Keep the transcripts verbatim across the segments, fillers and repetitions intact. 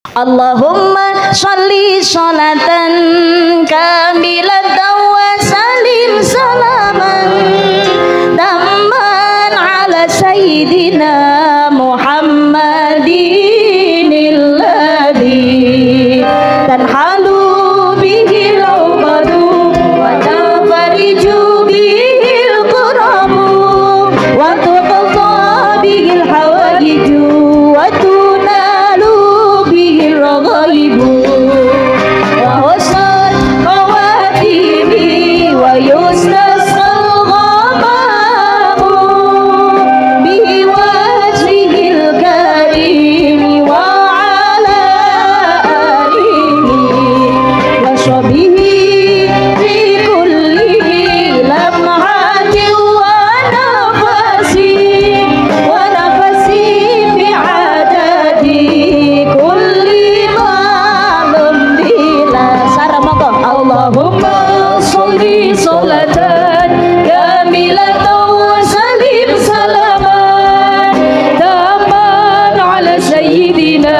Allahumma sholli sholatan kamilatan wa salim salaman tamman ala sayyidina Muhammadin alladhi tanhalu bihil uqadu wa tafariju bihil qurabu wa tuqadha bihil hawajiju wa tunalu bihil raghaibu wa husnul khawatimi wa yustasqal ghamamu bihi wajhil karim wa ala alihi wa sahbihi fi kulli lamhatin wa nafasin wa nafasin bi adadi kulli ma'lum bila saramaka Allahumma sholli sholatan kamilatan wa salim salaman tamman ala sayyidina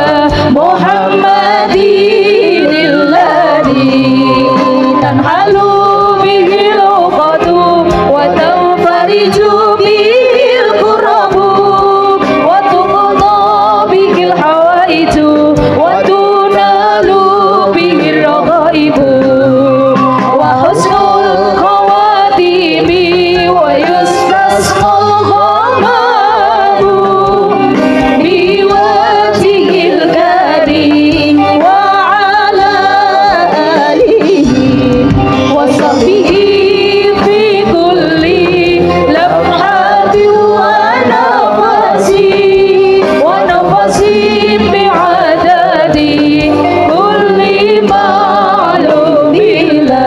Muhammadin alladhi tanhalu bihil uqadu wa tanfariju bihil qurabu wa tuqadha bihil hawaiju wa tunalu bihil raghaibu wa husnul khawatimi wa yustasqal ghamamu bi wajhil karim wa ala alihi wa sahbihi fi kulli lamhatin wa nafasin wa nafasin bi adadi kulli ma'lum bila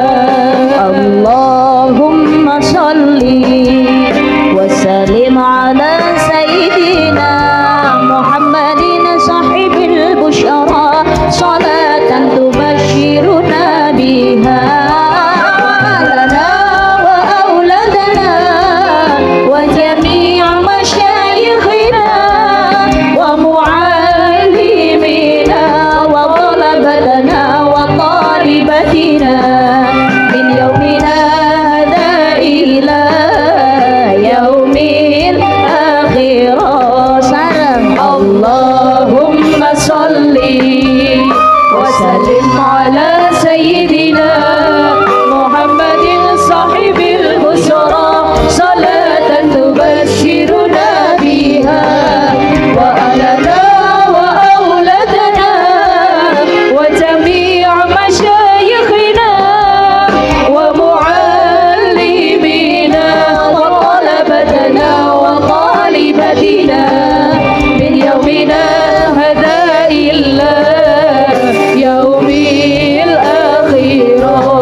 Allahumma sholli wa sallim ala sayyidina Muhammadin sahibil busyara salatan tubashiruna biha lana wa auladana wa jami'a masyayikhina wa muallimina wa talabatana wa talibatina min yaumina hadha ila yaumil akhir salam Allahumma sholli wa sallim ala sayyidina Muhammadin sahibil busyara salatan tubashiruna biha wa alana wa auladana wa jami'a masyayikhina wa muallimina wa talabatana wa talibatina min yaumina hadha illa yaumil akhir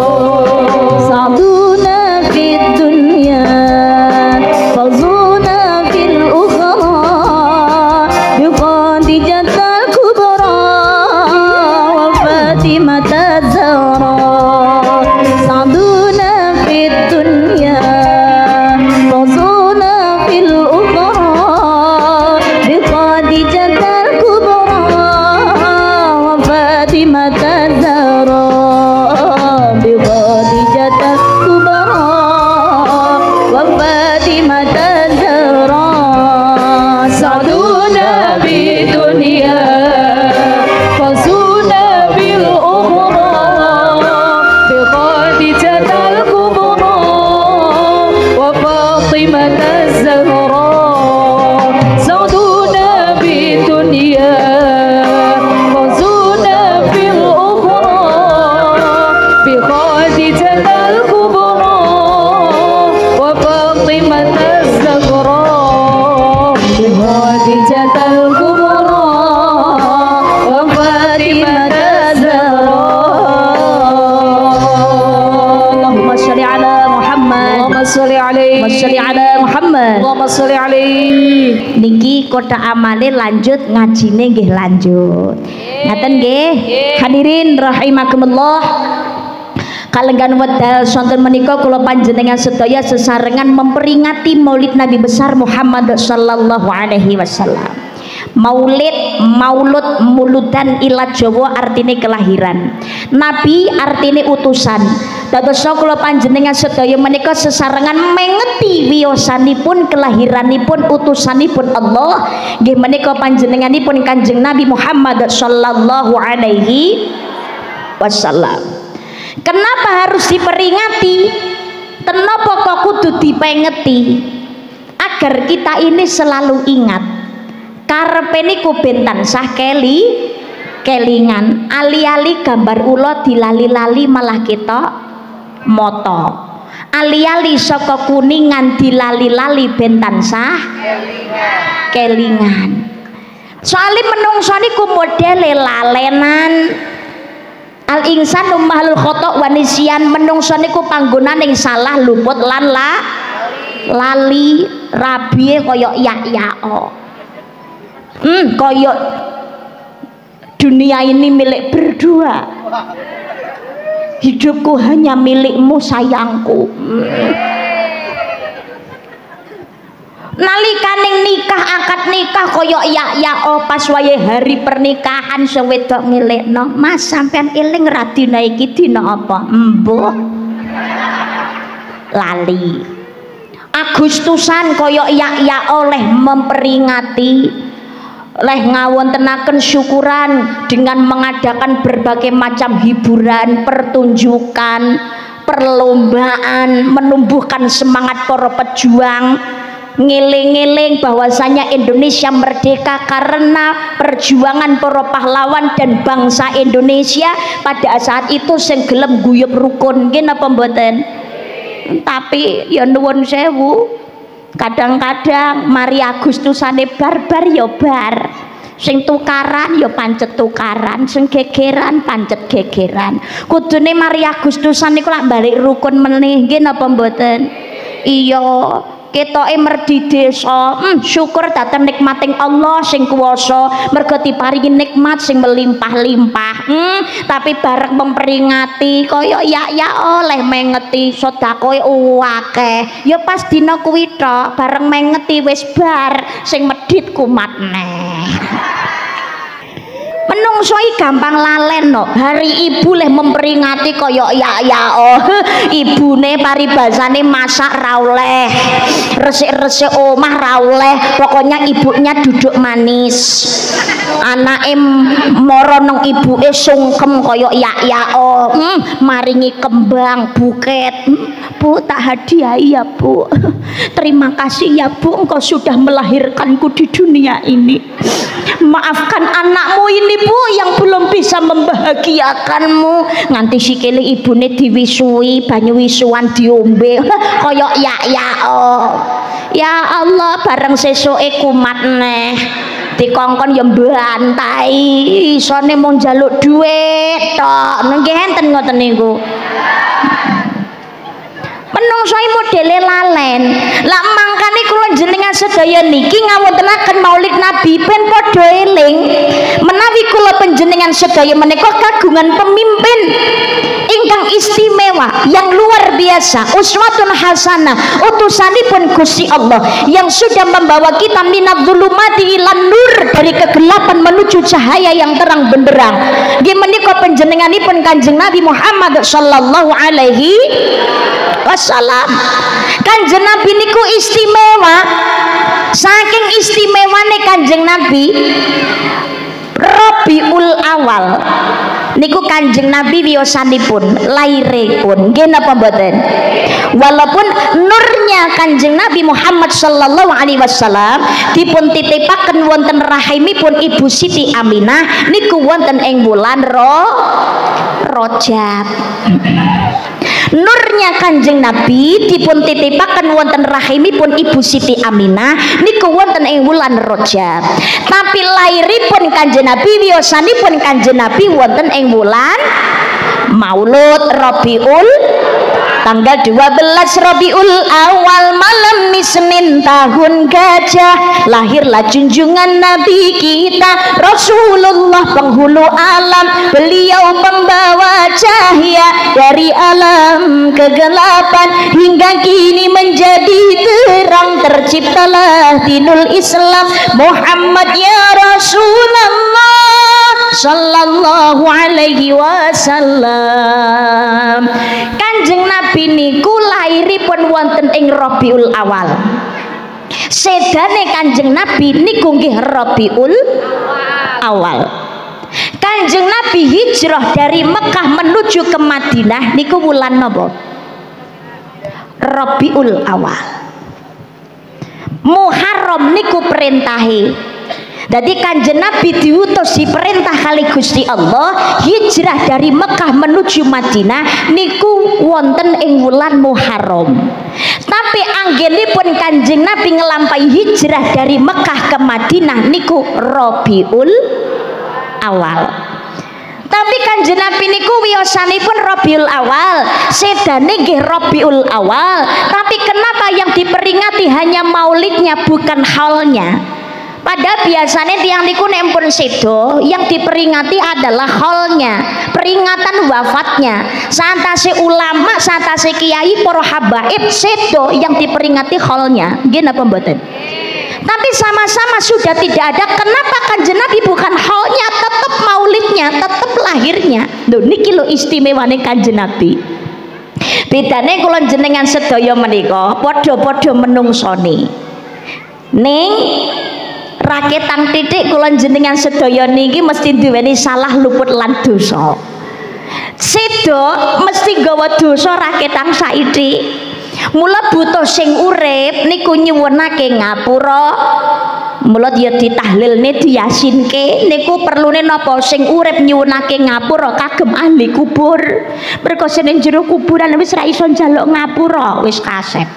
saduna fid dunya fazuna fil ukhra bi khadijatal kubra wa fatimata zahra saduna fid dunya fazuna fil ukhra bi khadijatal kubra wa fatimata zahra bi khadijatal kubra wa fatimata zahra saduna bid dunya fazuna bil ukhra bi khadijatal kubra wa fatimata zahra saduna bid dunya fazuna bil ukhra bi khadijatal kubra wa fatimata zahra bi khadijatal kubra wa fatimata zahra Allahumma sholli ala Muhammad Allahumma sholli alaihi Allahumma sholli ala Muhammad Allahumma sholli alaihi niki kota amale lanjut ngajine nggih lanjut ngaten nggih hadirin rahimakumullah kalenggan wedal sonten menika kula panjenengan sedaya sesarengan memperingati Maulid Nabi besar Muhammad sallallahu alaihi wasallam. Maulid, maulud, muludan ila Jawa artine kelahiran. Nabi artine utusan. Dados kula panjenengan sedaya menika sesarengan mengeti wiyosanipun kelahiranipun utusanipun Allah nggih menika panjenenganipun Kanjeng Nabi Muhammad sallallahu alaihi wasallam. Kenapa harus diperingati? Kenapa kok kudu dipengeti? Agar kita ini selalu ingat karepe niku ben tansah keli kelingan, ali-ali gambar ula dilali-lali malah kita moto, ali-ali saka kuningan dilali-lali ben tansah kelingan kelingan. Soale menungso niku modele lalenan, al insanu mahlul khata wa nisyan, menungso niku panggonane salah luput lan la lali rabie kaya yak-yako. Hmm, koyok dunia ini milik berdua, hidupku hanya milikmu sayangku. hmm. Nalikaning nikah akad nikah koyok yak-yak oh, pas wayahe hari pernikahan sewedok ngelekno, Mas sampean eling ra dina iki dina apa? Embuh lali. Agustusan koyok yak-yak oleh memperingati, leh ngawontenaken syukuran dengan mengadakan berbagai macam hiburan, pertunjukan, perlombaan, menumbuhkan semangat para pejuang, ngiling-ngiling bahwasanya Indonesia merdeka karena perjuangan para pahlawan dan bangsa Indonesia pada saat itu sing gelem guyub rukun. Nggih napa mboten? Tapi ya nuwun sewu, kadang-kadang mari Agustusane barbar ya bar, sing tukaran ya pancet tukaran, sing gegeran pancet gegeran. Kudune mari Agustusan niku lak balik rukun meneh. Nggih napa mboten? Iya, ketoke merdi desa. Hmm, syukur dhateng nikmating Allah sing kuwasa mergo diparingi nikmat sing melimpah-limpah. Hmm, tapi bareng memperingati kaya yak-yak oleh mengeti sedekahe akeh. Ya pas dina kuwi tok, bareng mengeti wis bar sing medhit kumat neh. Menungso gampang lalen no. Hari ibu leh memperingati koyok yak-yak oh. Ibune paribasane masak ra oleh, resik-resik omah ra oleh, pokoknya ibunya duduk manis. Anake mara nang ibuke sungkem koyok yak-yak oh. Hmm, maringi kembang buket. Bu, tak hadiahi ya Bu. Terima kasih ya Bu, engkau sudah melahirkanku di dunia ini. Maafkan anakmu ini Bu yang belum bisa membahagiakanmu. Nganti sikile ibune diwisui, banyu wisuan diombe koyok yak-yak oh. Ya Allah, bareng sesuke kumat neh dikongkon ya mbantai, isone mung njaluk dhuwit tok. Nggih enten ngoten niku. Menungso modele lalen. Lah mangkane kula jenengan sedaya niki ngawontenaken Maulid Nabi ben padha eling menawi kula panjenengan sedaya menika kagungan pemimpin ingkang istimewa yang luar biasa, uswatun hasanah, utusanipun Gusti Allah yang sudah membawa kita minadz-dzulumati ilan nur, dari kegelapan menuju cahaya yang terang benderang. Nggih menika panjenenganipun Kanjeng Nabi Muhammad sallallahu alaihi wassalam. Kanjeng Nabi niku istimewa. Saking istimewane Kanjeng Nabi, Rabiul Awal niku Kanjeng Nabi wiyosanipun, lairipun. Nggih napa mboten? Walaupun nurnya Kanjeng Nabi Muhammad sallallahu alaihi wasallam dipun titipaken wonten rahimipun Ibu Siti Aminah niku wonten ing wulan Ro Rajab. Nurnya Kanjeng Nabi dipun titipaken wonten rahimipun Ibu Siti Aminah niku wonten ing wulan Rajab. Tapi lairipun Kanjeng Nabi, wiyosanipun Kanjeng Nabi wonten ing wulan Maulud Rabiul, tanggal dua belas Rabiul Awal, malam Isnin tahun gajah, lahirlah junjungan Nabi kita Rasulullah penghulu alam. Beliau pembawa cahaya dari alam kegelapan hingga kini menjadi terang terciptalah dinul Islam Muhammad ya Rasulullah sallallahu alaihi wasallam. Kanjeng Nabi niku lairipun wonten ing Rabiul Awal. Sedane Kanjeng Nabi niku nggih Rabiul Awal. Kanjeng Nabi hijrah dari Mekah menuju ke Madinah niku wulan napa? Rabiul Awal. Muharram niku perintahe. Jadi Kanjeng Nabi diutus diperintah kali Gusti Allah hijrah dari Mekah menuju Madinah niku wonten ing wulan Muharram. Tapi anggenipun Kanjeng Nabi ngelampahi hijrah dari Mekah ke Madinah niku Rabiul Awal. Tapi Kanjeng Nabi niku wiyosanipun Rabiul Awal, sedane nggih Rabiul Awal. Tapi kenapa yang diperingati hanya maulidnya bukan haulnya? Padahal biasanya tiang niku nek pun sedo yang diperingati adalah haulnya, peringatan wafatnya. Saatase ulama, saatase kiai, para habaib sedo yang diperingati haulnya. Nggih napa mboten? Tapi sama-sama sudah tidak ada. Kenapa Kanjeng Nabi bukan haulnya, tetap maulidnya, tetap lahirnya? Lho niki lho istimewane Kanjeng Nabi. Bedane kula jenengan sedaya menika padha-padha menungsoni. Ning raketang titik kula jenengan sedaya niki mesti duweni salah luput lan dosa. Sedo mesti gawa dosa raketang saithik. Mula butuh sing urip niku nyuwunake ngapura. Mula ya ditahlilne diyasinke niku perlune napa sing urip nyuwunake ngapura kagem ahli kubur. Mergo sing jero kuburan wis ra iso njaluk ngapura, wis kasep.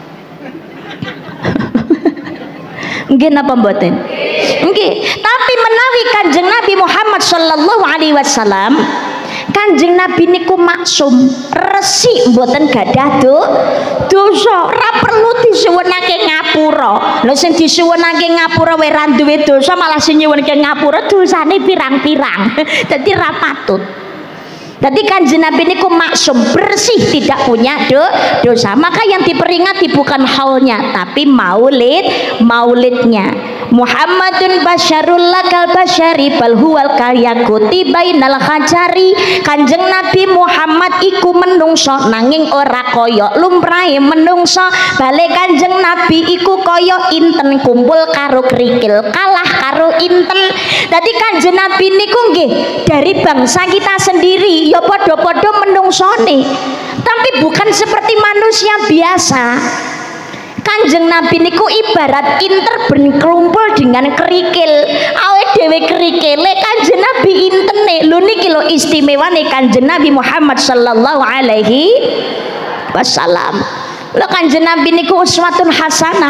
Nggih napa mboten? Nggih. Tapi menawi Kanjeng Nabi Muhammad sallallahu alaihi wasallam, Kanjeng Nabi niku maksum, resik mboten gadah do dosa, ora perlu disuwunake ngapura. Lha sing disuwunake ngapura wae ra duwe dosa, malah sing nyuwunake ngapura dosane pirang-pirang. Dadi ra patut. Jadi Kanjeng Nabi niku maksum, bersih, tidak punya do, dosa. Maka yang diperingati bukan haulnya, tapi maulid, maulidnya. Muhammadun basyarul lakal basyari bal huwal karyakuti bainal khajari. Kanjeng Nabi Muhammad iku menungso nanging ora kaya lumrahe menungso. Bale Kanjeng Nabi iku kaya inten kumpul karo krikil, kalah karo inten. Dadi Kanjeng Nabi niku nggih dari bangsa kita sendiri ya padha-padha menungsone, tapi bukan seperti manusia biasa. Kanjeng Nabi niku ibarat inter berkumpul dengan kerikil. Awe dhewe kerikile Kanjeng Nabi intene. Lho niki lho istimewane Kanjeng Nabi Muhammad sallallahu alaihi wasallam. Lho Kanjeng Nabi niku uswatun hasanah.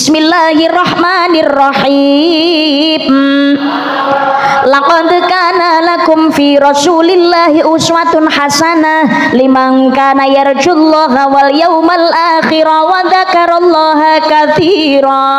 Bismillahirrahmanirrahim. Laqad kana lakum fi Rasulillahi uswatun hasanah liman kana yarjullaha wal yawmal akhir wa dzakarallaha katsira.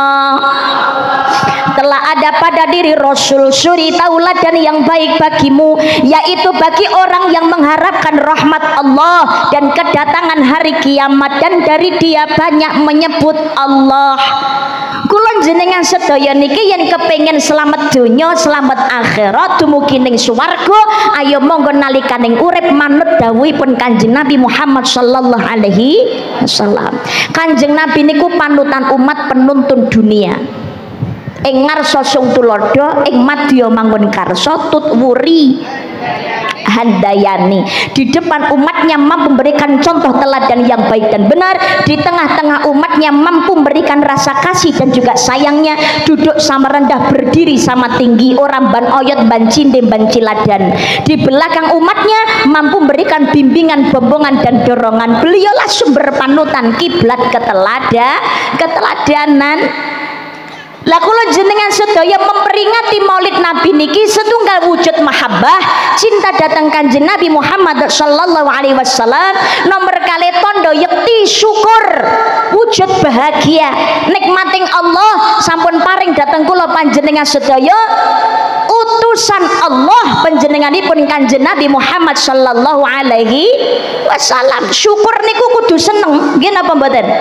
Telah ada pada diri Rasul suri tauladan yang baik bagimu, yaitu bagi orang yang mengharapkan rahmat Allah dan kedatangan hari kiamat, dan dari dia banyak menyebut Allah. Kulon jenengan sedaya niki yen kepengin selamat dunya, selamat akhirat, dumugi ning swarga, ayo monggo nalikaning urip manut dawuhipun Kanjeng Nabi Muhammad sallallahu alaihi wasallam. Kanjeng Nabi niku panutan umat, penuntun dunia. Ing ngarsa sung tulodo, ing madya mangun karsa tutwuri handayani. Di depan umatnya mampu memberikan contoh teladan yang baik dan benar, di tengah-tengah umatnya mampu memberikan rasa kasih dan juga sayangnya, duduk sama rendah, berdiri sama tinggi, orang ban oyot ban cinde ban ciladan. Di belakang umatnya mampu memberikan bimbingan, bombongan dan dorongan. Beliaulah sumber panutan, kiblat ketelada keteladanan. Lah kula jenengan sedaya memperingati Maulid Nabi niki setunggal wujud mahabbah, cinta datang Kanjeng Nabi Muhammad sallallahu alaihi wasallam. Nomor kali tondo yekti syukur, wujud bahagia nikmating Allah sampun paring datang kula panjenengan sedaya utusan Allah panjenenganipun Kanjeng Nabi Muhammad sallallahu alaihi wasallam. Syukur niku kudu seneng, nggih napa mboten?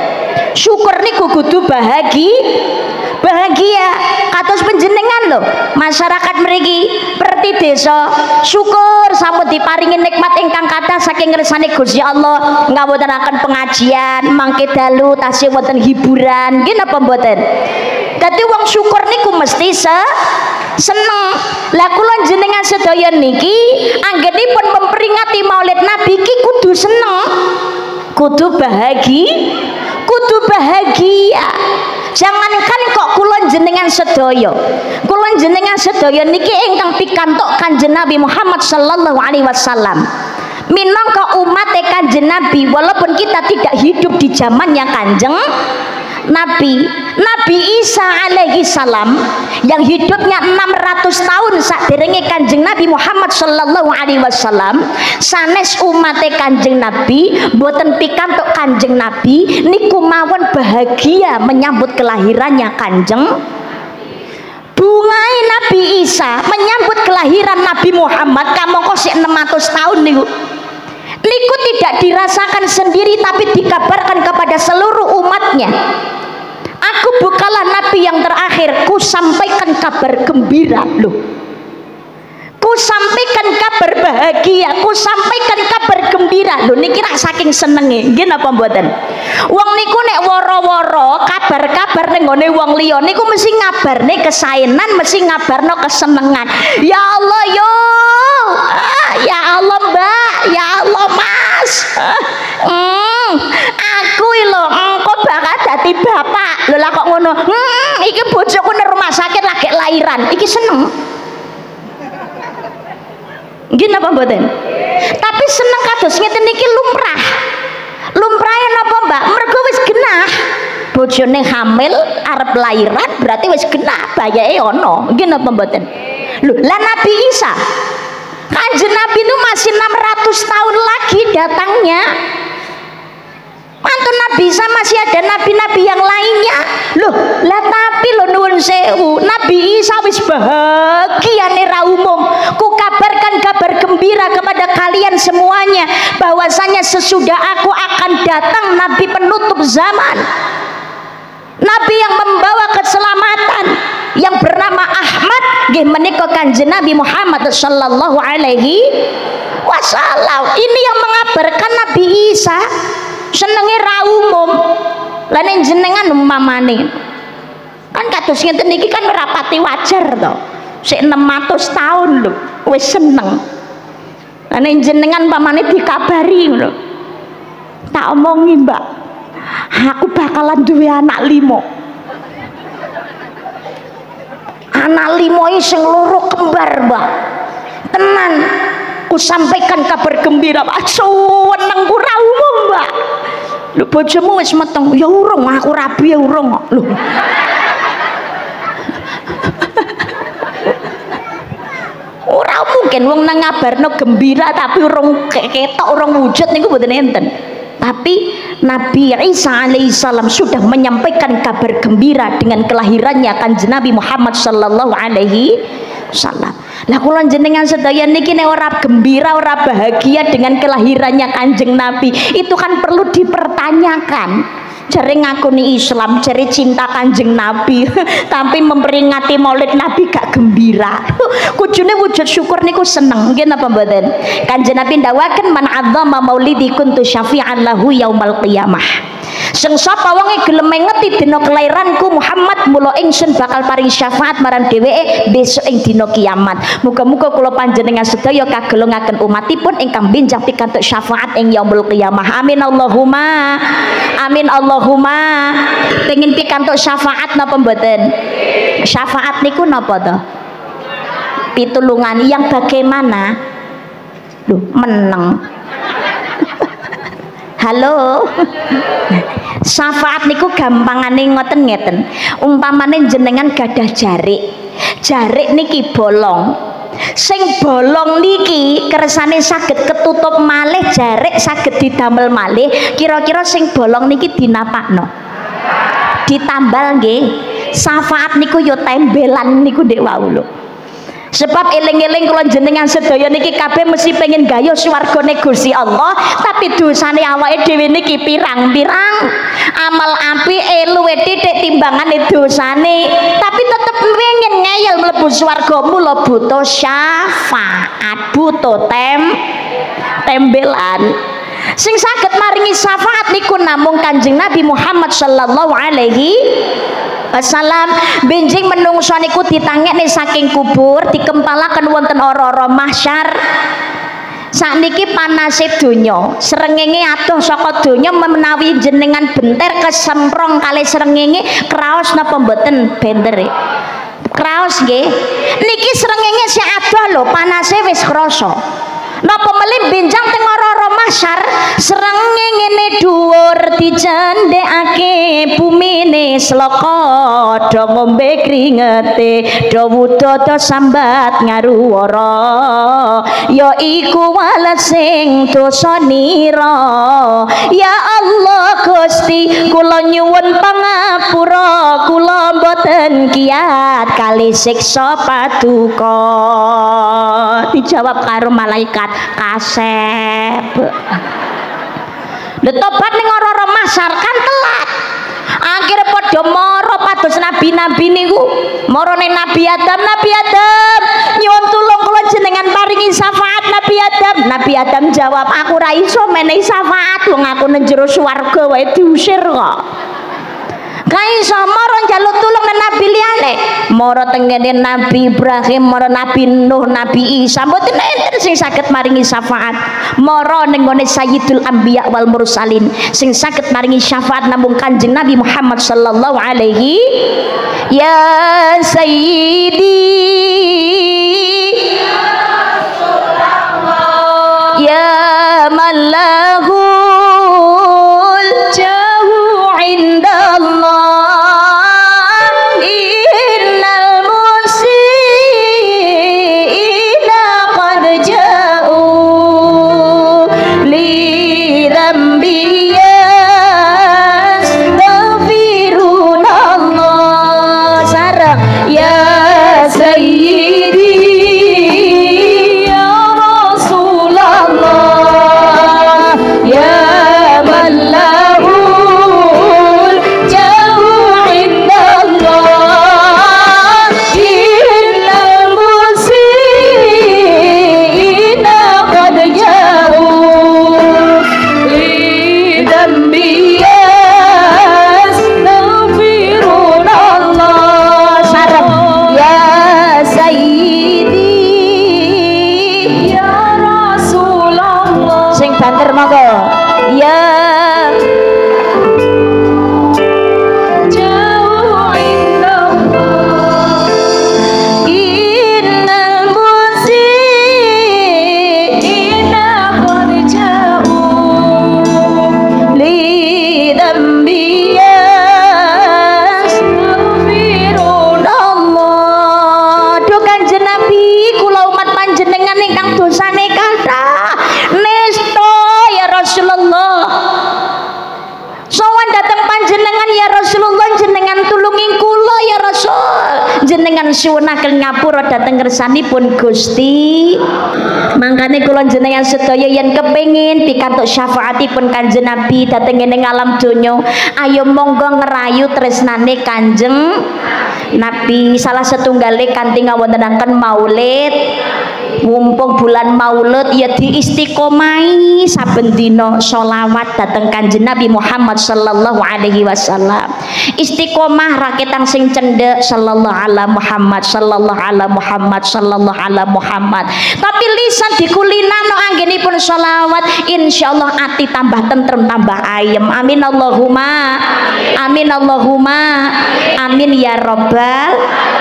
syukur niku kudu bahagia bahagia kados panjenengan lho masyarakat mriki perti desa syukur sampun diparingi nikmat ingkang kathah saking ngersane Gusti Allah ngawontenaken pengajian mangke dalu tasih wonten hiburan nggih napa mboten. Dadi wong syukur niku mesti se seneng. Lah kula jenengan sedaya niki anggenipun memperingati Maulid Nabi ki kudu seneng, kudu bahagia, kudu bahagia. Jangankan kok kula jenengan sedaya, kula jenengan sedaya niki ingkang pikantuk Kanjeng Nabi Muhammad sallallahu alaihi wasallam. Minangka umat Kanjeng Nabi, walaupun kita tidak hidup di zamannya Kanjeng Nabi, Nabi Isa alaihi salam yang hidupnya enam ratus tahun saderenge Kanjeng Nabi Muhammad sallallahu alaihi wasallam, sanes umat Kanjeng Nabi boten pikantuk Kanjeng Nabi niku mawon bahagia menyambut kelahirannya Kanjeng. Bungai Nabi Isa menyambut kelahiran Nabi Muhammad kamangka sik enam ratus tahun niku niku tidak dirasakan sendiri tapi dikabarkan kepada seluruh umatnya. Aku bukanlah nabi yang terakhir, ku sampaikan kabar gembira loh, ku sampaikan kabar bahagia, ku sampaikan kabar gembira loh. Niki rak saking senenge nggih napa mboten. Wong niku nek woro-woro kabar-kabar ning gone wong liya niku mesti ngabarne kesaenan, mesti ngabarno kesenengan. Ya Allah yo, ah, ya Allah Mbak, ya Allah Mas, hmm, aku lho engko bakal dadi bapak. Lho lah kok ngono, hmm, iki bojoku nang rumah sakit lagi lahiran, iki seneng nggih napa mboten. Tapi seneng kados ngeten niki lumrah. Lumrahe napa Mbak? Mergo wis genah bojone hamil arep lahiran berarti wis genah bayahe ana nggih napa mboten. Lho lah Nabi Isa Kanjeng Nabi itu masih enam ratus tahun lagi datangnya. Mantun Nabi Isa masih ada nabi-nabi yang lainnya. Loh, lah tapi lo nuwun sewu, Nabi Isa wis bahagia nera umum. Ku kabarkan kabar gembira kepada kalian semuanya bahwasanya sesudah aku akan datang nabi penutup zaman. Nabi yang membawa keselamatan yang bernama Ahmad nggih menika Kanjeng Nabi Muhammad sallallahu alaihi wasallam. Ini yang mengabarkan Nabi Isa senenge ra umum. Lah ning jenengan umpamane kan kados ngeten niki kan rapati wajar to. Sik enam ratus tahun lho wis seneng. Lah ning jenengan umpamane dikabari lho. Tak omongi, Mbak. Aku bakalan duwe anak limo. Anak limo iki sing loro kembar, Mbak. Tenan. Ku sampaikan kabar gembira, Pak. Suwenengku ra umum, Mbak. Lho bojomu wis meteng. Ya urung, aku rabi ya urung kok. Lho. Ora mungkin wong nang ngabarno gembira tapi urung ketok, urung wujud niku mboten enten. Tapi Nabi Isa alaihissalam sudah menyampaikan kabar gembira dengan kelahirannya Kanjeng Nabi Muhammad sallallahu alaihi wasallam. Lah kula jenengan sedaya niki nek ora gembira, ora bahagia dengan kelahirannya Kanjeng Nabi, itu kan perlu dipertanyakan. Jare ngakuni Islam, jare cinta Kanjeng Nabi, tapi memperingati Maulid Nabi gak gembira. Kudune wujud syukur niku seneng, nggih napa mboten? Kanjeng Nabi ndawaken man adzama maulidi kuntu syafi'an lahu yaumal qiyamah. Sing sapa wonge gelem ngeti dina kelahiranku Muhammad, mula ingsun bakal paring syafaat marang dheweke besok ing dina kiamat. Muga-muga kula panjenengan sedaya kagelungaken umatipun ingkang benjang pikantuk syafaat ing yaumul qiyamah. Amin Allahumma. Amin Allahumma. Pengin pikantuk syafaat napa mboten? Syafaat niku napa to? Pitulungan yang bagaimana? Duh, meneng. Halo. Syafaat niku gampangane ngoten ngeten. Umpamane jenengan gadah jarik. Jarik niki bolong. Sing bolong niki kersane saged ketutup malih, jarik saged didamel malih. Kira-kira sing bolong niki dinapakno? Ditambal nggih. Syafaat niku yo tembelan niku ndek wau lho. Sebab eling-eling kula jenengan sedaya niki kabeh mesti pengen gaya swargane Gusti Allah, tapi dosane awake dhewe niki pirang-pirang. Amal apike luwih titik timbangane dosane, tapi tetep pengen ngeyel mlebu swarga, mula butuh syafaat, butuh tem tembelan. Sing saged maringi syafaat niku namung Kanjeng Nabi Muhammad sallallahu alaihi wasallam. Benjing menungso niku ditangekne saking kubur, dikempalaken wonten ora-ora mahsyar. Sakniki panase donya, srengenge adoh saka donya, menawi jenengan benter kesemprong kali srengenge, kraos napa mboten benter? Kraos nggih. Niki srengenge sing adoh lho, panase wis krasa. Napa melih benjang teng ora-ora mahsyar, srengenge ngene dhuwur dicendhekake bumine sloka, do ngombe kringete, do wudodo sambat ngaruwara, ya iku walet sing dosa nira. Ya Allah Gusti, kula nyuwun pangapura, kula mboten kiyat kali siksa paduka. Dijawab karo malaikat, kasep. Lha tobat ning ora-ora mahsyar kan telat. Akhire padha mara pados nabi-nabi niku. Marane Nabi Adam, Nabi Adam, nyuwun tulung kula jenengan paringi syafaat Nabi Adam. Nabi Adam jawab, aku ra iso menehi syafaat wong aku nang jero swarga wae diusir kok. Kae iso mara njaluk tulung nang nabi liyane. Mara tengene Nabi Ibrahim, mara Nabi Nuh, Nabi Isa, mboten enten sing saged maringi syafaat. Mara ning gone Sayyidul Anbiya wal Mursalin, sing saged maringi syafaat namung Kanjeng Nabi Muhammad sallallahu alaihi. Ya Sayyidi ya Malahul Jahu indallah. Suwunaken ngapura dhateng ngersanipun Gusti. Mangkane kula jenengan sedaya yen kepengin pikantuk syafaatipun Kanjeng Nabi dhateng ing alam donya, ayo monggo ngerayu tresnane Kanjeng Nabi. Salah setunggale kanthi ngawontenaken maulid. Mumpung bulan Maulud ya diistiqomahi saben dina sholawat dhateng Kanjeng Nabi Muhammad sallallahu alaihi wasallam. Istiqomah raketan sing cendhek sallallahu ala Muhammad sallallahu ala Muhammad sallallahu ala Muhammad. Tapi lisan dikulinano anggenipun sholawat, insyaallah ati tambah tentrem tambah ayem. Amin Allahumma amin Allahumma amin ya rabbal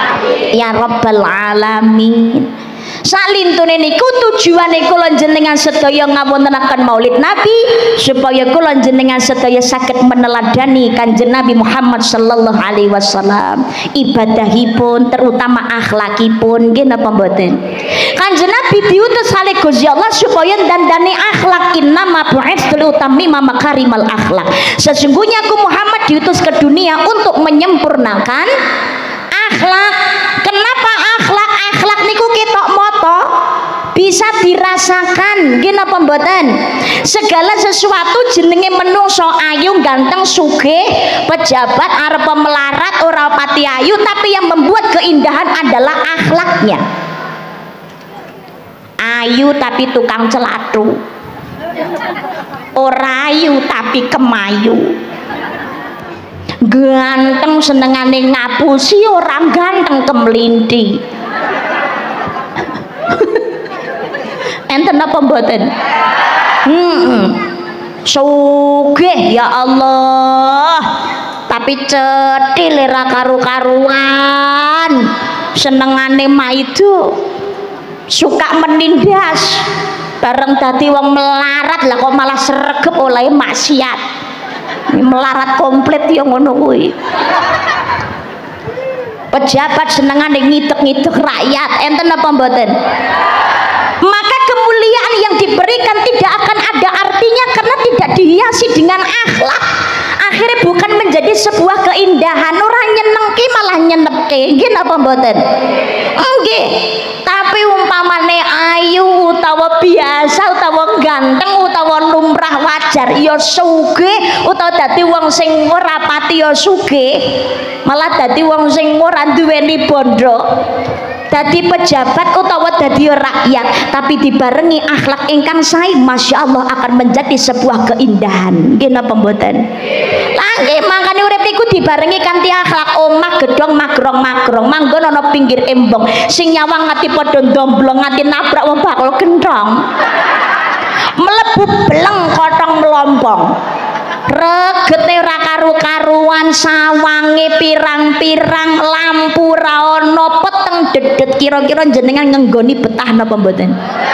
ya rabbal alamin. Salintune niku tujuane kula jenengan sedaya ngawontenaken Maulid Nabi supaya kula jenengan sedaya saged meneladani Kanjeng Nabi Muhammad sallallahu alaihi wasallam. Ibadahipun terutama akhlakipun nggih napa mboten? Kanjeng Nabi diutus kalih Gusti Allah supaya dandani akhlak, innama bu'itstul utammima makarimal akhlak. Sesungguhnya aku Muhammad diutus ke dunia untuk menyempurnakan akhlak. Kenapa akhlak? Akhlak niku bisa dirasakan nggih napa mboten. Segala sesuatu jenenge menungso ayu ganteng sugih pejabat arep melarat ora pati ayu, tapi yang membuat keindahan adalah akhlaknya. Ayu tapi tukang celatu, ora ayu tapi kemayu, ganteng senengane ngapusi, orang ganteng kemlinti. Enten apa mboten? Hmm. Sugih ya Allah, tapi cetil ora karu-karuan, senengane maido, suka menindas, bareng dadi wong melarat lah kok malah sregep oleh maksiat. Melarat komplit ya ngono kuwi. Pejabat senengane ngidek-ngidek rakyat, enten apa mboten? Maka kemuliaan yang diberikan tidak akan ada artinya karena tidak dihiasi dengan akhlak. Akhirnya bukan menjadi sebuah keindahan, orang nyenengke malah nyenepke. Nggih napa mboten? Nggih. Tapi umpamane ayu utawa biasa utawa ganteng utawa lumrah wajar ya sugih utawa dadi wong sing ora pati ya sugih, malah dadi wong sing ora duweni bondo, dadi pejabat utawa dadi rakyat tapi dibarengi akhlak ingkang sae, masya Allah akan menjadi sebuah keindahan. Nggih napa mboten? Lah nggih, makane urip niku dibarengi kanthi akhlak. Omah gedhong magrong-magrong manggon ana pinggir embong, sing nyawang ngati padha ndomblong ngati nabrak wong bakul gendhong, mlebu bleng kotong melompong, regete ora karu-karuan, sawange pirang-pirang, lampu ra ono, peteng dedet. Kira-kira jenengan ngenggoni betah napa mboten?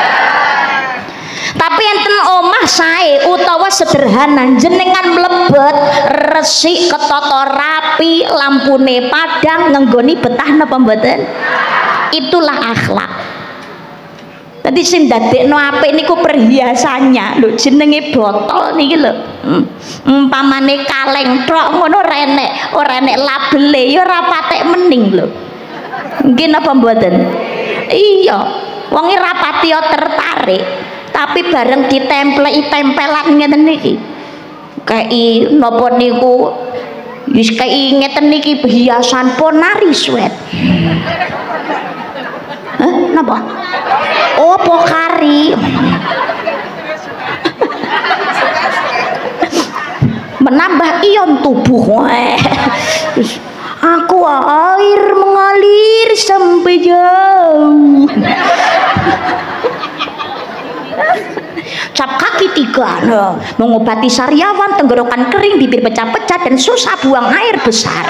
Tapi enten omah sae utawa sederhana, jenengan mlebet resik ketata rapi, lampune padang, ngenggoni betah napa mboten? Itulah akhlak. Tadi sing dadekno apik niku perhiasannya lho, jenenge botol niki lho. Umpamane kaleng tok ngono ora enek, ora enek labele ya ora patek mening lho. Nggih napa mboten? Iya, wong e ra pati tertarik, tapi bareng ditempleki tempelan ngeten niki. Kei napa niku wis kei ngeten niki hiasan ponari sweat. Hah, napa? Oh, pokari. Menambah ion tubuh. Aku air mengalir sampai jauh. Cap kaki tiga, nah, mengobati sariawan, tenggorokan kering, bibir pecah-pecah dan susah buang air besar.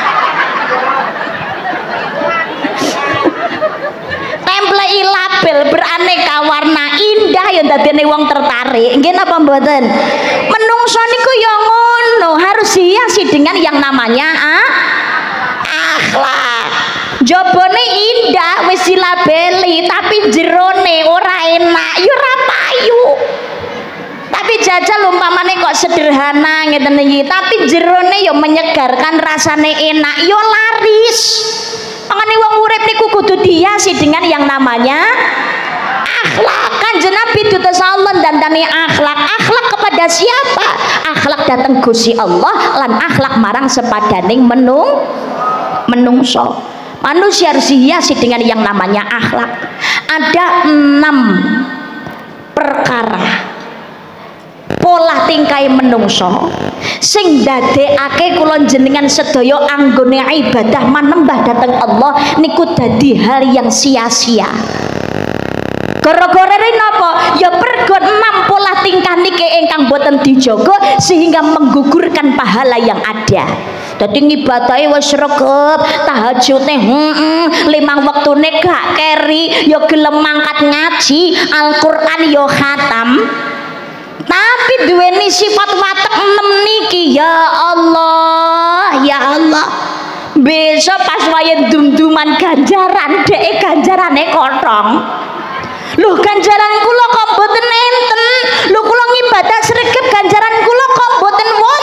Templei label beraneka warna indah yang dadine wong tertarik. Nggih napa mboten? Menungso niku ya ngono, harus dihiasi dengan yang namanya ah, akhlak. Jobone indah wis dilabeli, tapi jerone ora enak, ya ora payu. Tapi jajal umpamane kok sederhana ngeten iki, tapi jerone ya menyegarkan, rasane enak, ya laris. Makanya wong urip niku kudu dihiasi dengan yang namanya akhlak. Kanjeng Nabi diutus Allah dandani akhlak. Akhlak kepada siapa? Akhlak dateng Gusti Allah lan akhlak marang sepadaning menung menungso. Manusia harus dihiasi dengan yang namanya akhlak. Ada enam perkara pola tingkai menungso sing dadekake kula jenengan sedaya anggone ibadah manembah dhateng Allah niku dadi hal yang sia-sia. Gara-gara napa? Ya pergo enam pola tingkah niki ingkang boten dijaga sehingga menggugurkan pahala yang ada. Dadi ngibadahe wis regep, tahajude heeh, limang wektune gak keri, ya gelem mangkat ngaji, Al-Qur'an ya khatam. Tapi duweni sifat watek enem niki, ya Allah, ya Allah. Besok pas wayahe dum-duman ganjaran, dhek ganjarane kotong. Loh, ganjaran kula kok mboten enten. Loh, kula ngibadah sregep ganjaran kula kok mboten wonten.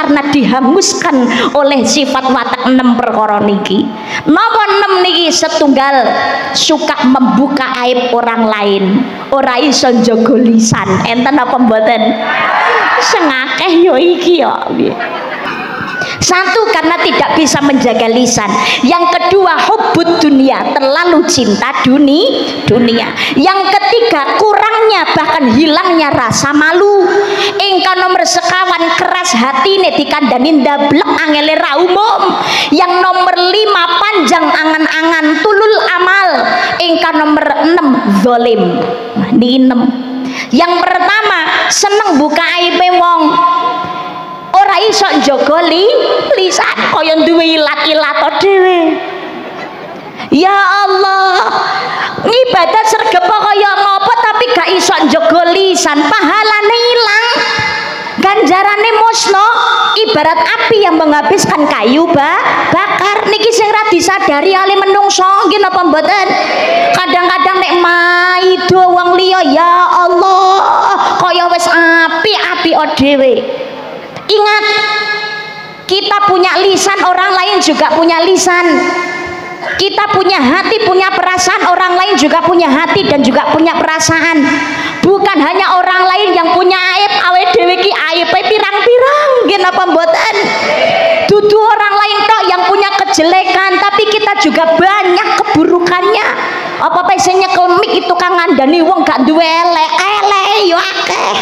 karena dihanguskan oleh sifat watak enam perkara niki. Napa enam niki? Setunggal suka membuka aib orang lain, ora iso njaga lisan. Enten apa mboten? Sing akeh yo iki yo. Satu, karena tidak bisa menjaga lisan. Yang kedua, hubbud dunia, terlalu cinta duni, dunia. Yang ketiga, kurangnya bahkan hilangnya rasa malu. Ingkang nomor sekawan, keras hatine dikandani ndablek angele ra umum. Yang nomor lima, panjang angan-angan tulul amal. Ingkang nomor enam, zalim. Nah, di enam. Yang pertama, seneng buka aibe wong, ora iso njaga li lisan, kaya duwe ilat-ilat dhewe. Ya Allah, ngibadah sregep kaya ngopo tapi gak iso njaga lisan, pahalane ilang, ganjarane musna. Ibarat api yang menghabiskan kayu ba bakar. Niki sing ra disadari ale menungso nggih napa mboten? Kadang-kadang nek maido wong liya, ya Allah, kaya wis api-api dhewe. Ingat, kita punya lisan, orang lain juga punya lisan. Kita punya hati, punya perasaan, orang lain juga punya hati dan juga punya perasaan. Bukan hanya orang lain yang punya aib, awake dhewe ki aibe pirang-pirang nggih napa mboten? Dudu orang lain tok yang punya kejelekan, tapi kita juga banyak keburukannya. Apa-apa sing nyekel mik itu kang ngandani wong gak duwe elek, elek yo akeh.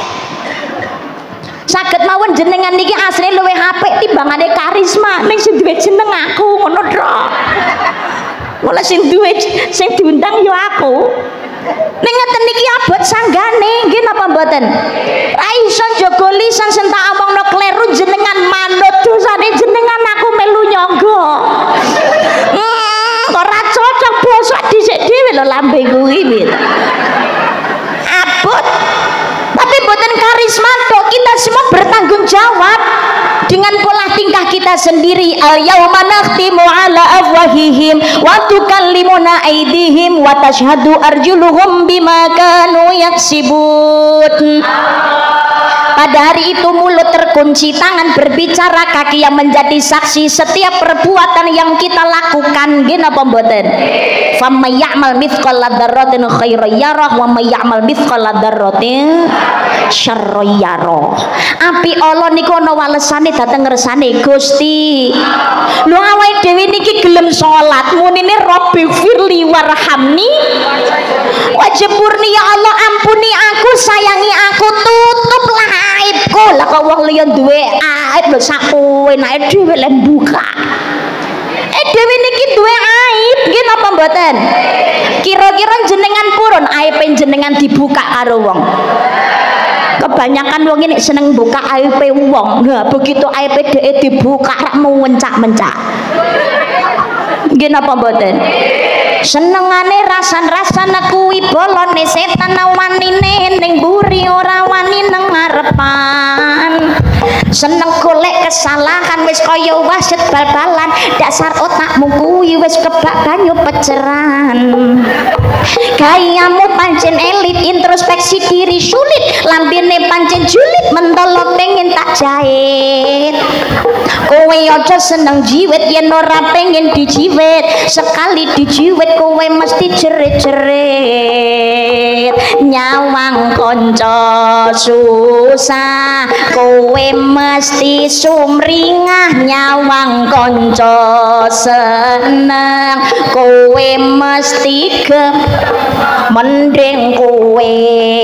Saged mawon jenengan niki asline luwih apik timbangane karisma, ning sing duwe jeneng aku ngono tok. Mula sing duwe sing diundang yo aku. Ning ngeten niki abot sanggane, nggih napa mboten? Ra iso njaga lisan sing tak omongno kleru jenengan manut dosane jenengan aku melu nyangga. Hmm, ora cocok bosok dhisik dhewe lho lambe kuwi. Abot. Tapi mboten karisma tok, kita semua bertanggung jawab dengan pola tingkah kita sendiri. Al yauma nakhtimu ala afwahihim wa tukallimuna aydihim wa tashhadu arjuluhum bima kanu yaksibun. Pada hari itu mulut terkunci, tangan berbicara, kaki yang menjadi saksi setiap perbuatan yang kita lakukan. Nggih napa mboten? Fammay ya'mal mithqala dzarratin khairan yarah wa may ya'mal mithqala dzarratin syarran yarah. Api Allah niku ana walesane dateng ngersane Gusti. Lho awake dhewe niki gelem salat munine Rabbi firli warhamni wajburni, ya Allah ampuni aku, sayangi aku, tutuplah aibku. Lah kok wong liya duwe aib lho sak kowe enake dhewe lek buka. Eh dhewe niki duwe aib nggih napa mboten? Kira-kira jenengan purun aib jenengan dibuka karo wong. Kebanyakan wong ini seneng buka aib wong. Nah, begitu aib dhek dibuka rak mencak-mencak. Nggih napa mboten? Senengane rasan-rasane kuwi bolone setan wanine ning mburi ora wani nang ngarepan. Seneng golek kesalahan wis kaya wasit bal-balan, dasar otakmu kuwi wis kebak banyu peceran. Gayamu pancen elit, introspeksi diri sulit, lambene pancen julid, mentolo pengen tak jahit. Kowe aja seneng jiwit yen ora pengen dijiwit, sekali dijiwit kowe mesti jerit-jerit. Nyawang kanca susah, kowe mesti sumringah. Nyawang kanca seneng, kowe mesti ge. Mending kowe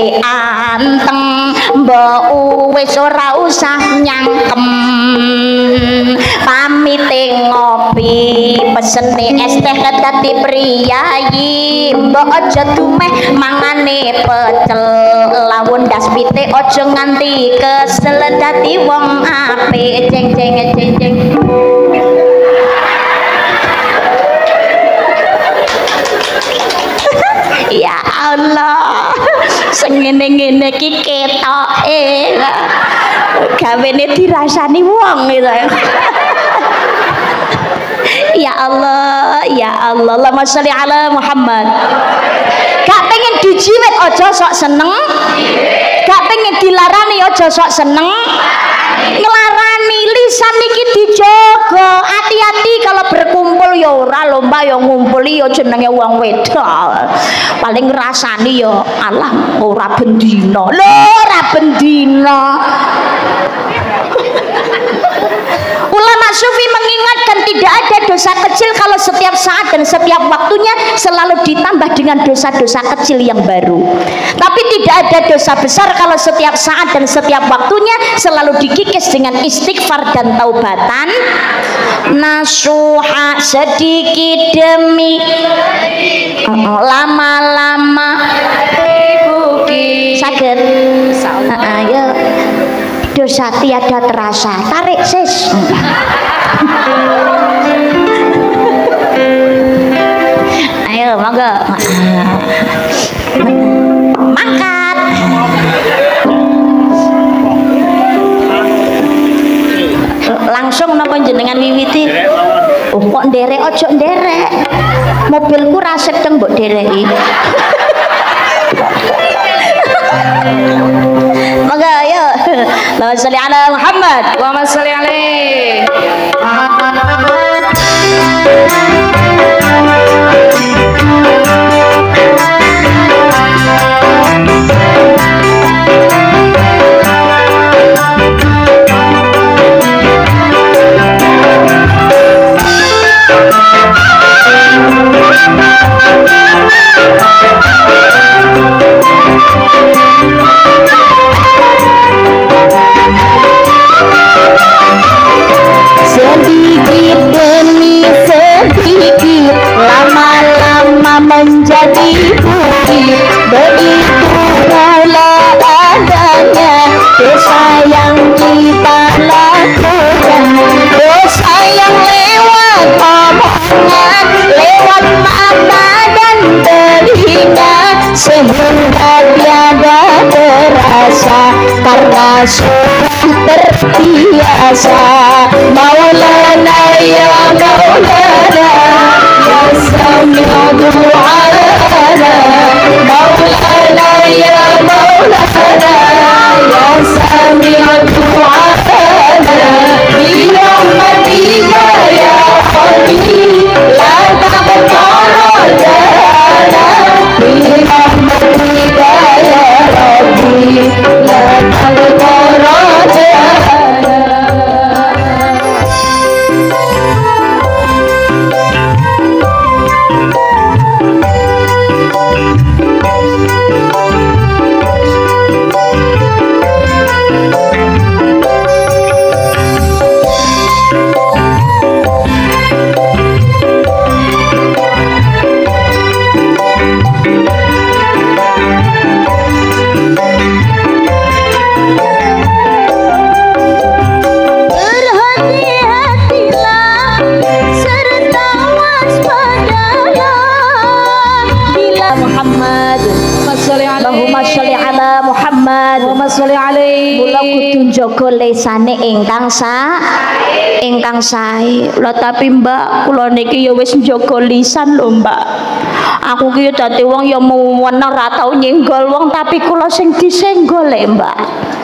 anteng, mbok wis ora usah nyangkem. Pamite ngopi, pesene es teh dadi priyayi, mbok aja dumeh mangane pecel, lawon das pite aja nganti kesel dadi wong apik. Jeng jeng jeng jeng. Ya Allah, sing ngene-ngene iki ketoke gawene dirasani wong gitu. Ya Allah, ya Allah, Allahumma sholli ala Muhammad. Gak pengen dijiwit aja sok seneng, gak pengen dilarani aja sok seneng. Ngelarani lisan niki dijaga, hati-hati kalau berkumpul ya ora lomba ya ngumpuli ya jenenge wong wedok. Paling rasani ya alah ora bendina. Lho ora bendina. Ulama sufi mengingatkan tidak ada dosa kecil kalau setiap saat dan setiap waktunya selalu ditambah dengan dosa-dosa kecil yang baru. Tapi tidak ada dosa besar kalau setiap saat dan setiap waktunya selalu dikikis dengan istighfar dan taubatan nasuha, sedikit demi lama-lama sakit. Ayo dosa tiada terasa, tarik sis. Ayo monggo mangkat. Langsung napa jenengan wiwiti? Oh kok nderek, ojo nderek, mobilku ra sedeng mbok dereki. Monggo ayo. Allahumma sholli ala Muhammad. Allahumma sholli alaihi. Sedikit demi sedikit lama-lama menjadi bukit, begitu pula adanya dosa yang kita lakukan, dosa yang lewat omongan, lewat mata dan telinga, sehingga tiada terasa karena sudah terbiasa. Maulana ya Maulana ya sami'u du'ana, Maulana ya Maulana ya sami'u du'ana, bi rahmatika ya Habib la taqtarana, bi rahmatika ya Rabbi la taqtarana. Mula kudu njaga lesane ingkang sa ingkang sae. Lha tapi Mbak, kula niki ya wis njaga lisan lho Mbak. Aku ki dadi wong ya muweneng ra tau nyenggol wong, tapi kula sing disenggol e Mbak.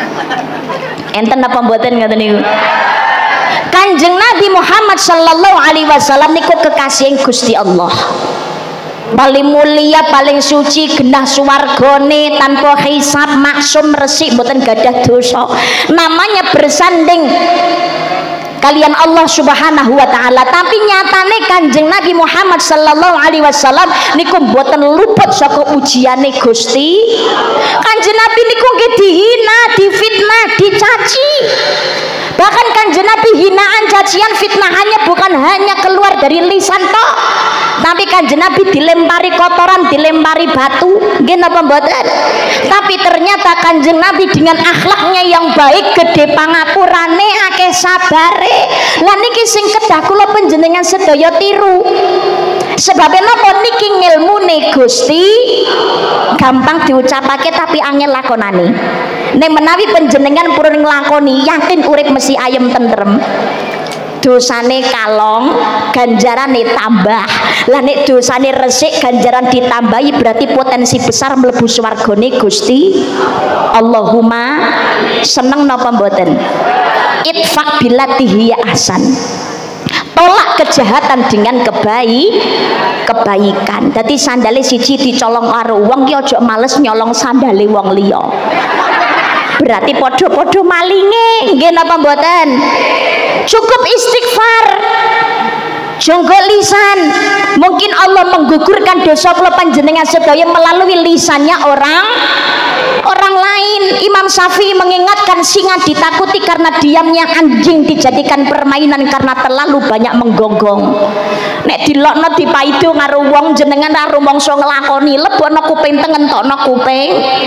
Enten apa mboten ngoten niku? Kanjeng Nabi Muhammad sallallahu alaihi wasallam niku kekasih Gusti Allah. Paling mulia, paling suci, genah suwargane tanpa hisab, maksum, resik, mboten gadah dosa. Namanya bersanding kalian Allah Subhanahu wa taala. Tapi nyatane Kanjeng Nabi Muhammad sallallahu alaihi wasallam niku mboten luput saka ujiane Gusti. Kanjeng Nabi niku nggih dihina, difitnah, dicaci. Bahkan Kanjeng Nabi hinaan, cacian, fitnahannya bukan hanya keluar dari lisan tok, tapi Kanjeng Nabi dilempari kotoran, dilempari batu, nggih napa mboten? Tapi ternyata Kanjeng Nabi dengan akhlaknya yang baik, gede pangapurane, akeh sabare. Lah niki sing kedah kula panjenengan sedaya tiru. Sebab napa niki ngilmune Gusti gampang diucapake tapi angel lakonane. Nek menawi panjenengan purun nglakoni, yakin urip mesti ayem tentrem. dosane kalong ganjarane tambah. Lah nek dosane resik ganjaran ditambahi berarti potensi besar mlebu swargane Gusti Allahumma. Seneng napa mboten? Itfa billatihi ahsan, tolak kejahatan dengan kebaik kebaikan. Dadi sandale siji dicolong karo wong ki aja males nyolong sandale wong liya. Berarti podo-podo malinge, nggih napa mboten? Cukup istighfar, jonggo lisan. Mungkin Allah menggugurkan dosa kula panjenengan sedaya melalui lisannya orang orang lain. Imam Syafi'i mengingatkan singa ditakuti karena diamnya, anjing dijadikan permainan karena terlalu banyak menggonggong. Nek dilokno dipaido karo wong jenengan ra rumangsa nglakoni, lebokno kuping tengen tokno kuping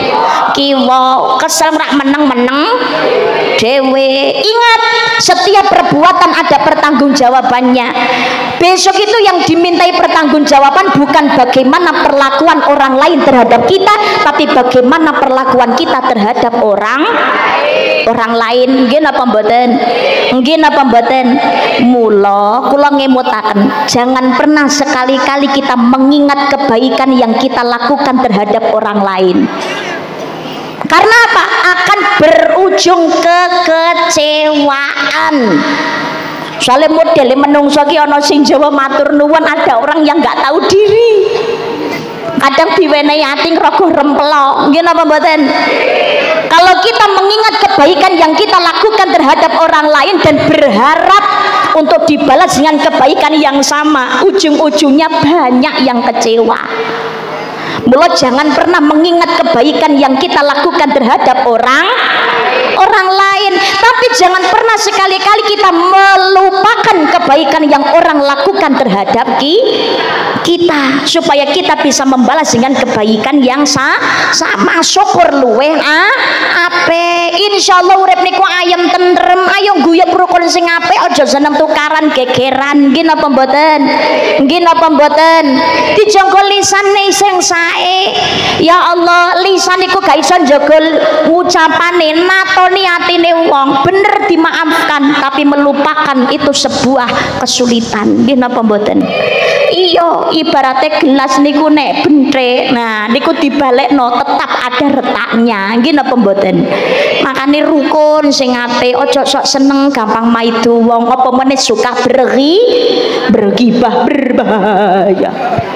kiwa, kesel rak meneng-meneng dhewe. Ingat, setiap perbuatan ada pertanggungjawabannya. Besok itu yang dimintai pertanggungjawaban bukan bagaimana perlakuan orang lain terhadap kita, tapi bagaimana perlakuan kita terhadap orang orang lain. Nggih napa mboten? Nggih napa mboten? Mula kula ngemutaken, jangan pernah sekali-kali kita mengingat kebaikan yang kita lakukan terhadap orang lain. Karena apa? Akan berujung kekecewaan. Soalnya model menungso ki ana sing Jawa matur nuwun, ada orang yang nggak tahu diri. Kadang diwenehi ati ngrogoh rempelok. Nggih napa mboten? Kalau kita mengingat kebaikan yang kita lakukan terhadap orang lain dan berharap untuk dibalas dengan kebaikan yang sama, ujung-ujungnya banyak yang kecewa. Mula jangan pernah mengingat kebaikan yang kita lakukan terhadap orang orang lain, tapi jangan pernah sekali-kali kita melupakan kebaikan yang orang lakukan terhadap kita, supaya kita bisa membalas dengan kebaikan yang sa sama. Syukur luweh ah ape. Insyaallah urip niku ayem tentrem, ayo guyub rukun sing apik, aja seneng tukaran gegeran. Nggih napa mboten? Nggih napa mboten? Dijanggo lisane sing sae. Ya Allah, lisan iku gak iso njaga ucapane, natoni atine wong. Bener dimaafkan, tapi melupakan itu sebuah kesulitan. Nggih napa mboten? Iya, ibaratnya gelas niku nek bentrek, nah niku dibalekno tetap ada retaknya. Nggih napa mboten? Makane rukun sing apik, aja sok seneng gampang maido wong, apa meneh suka bergi bergibah berbahaya.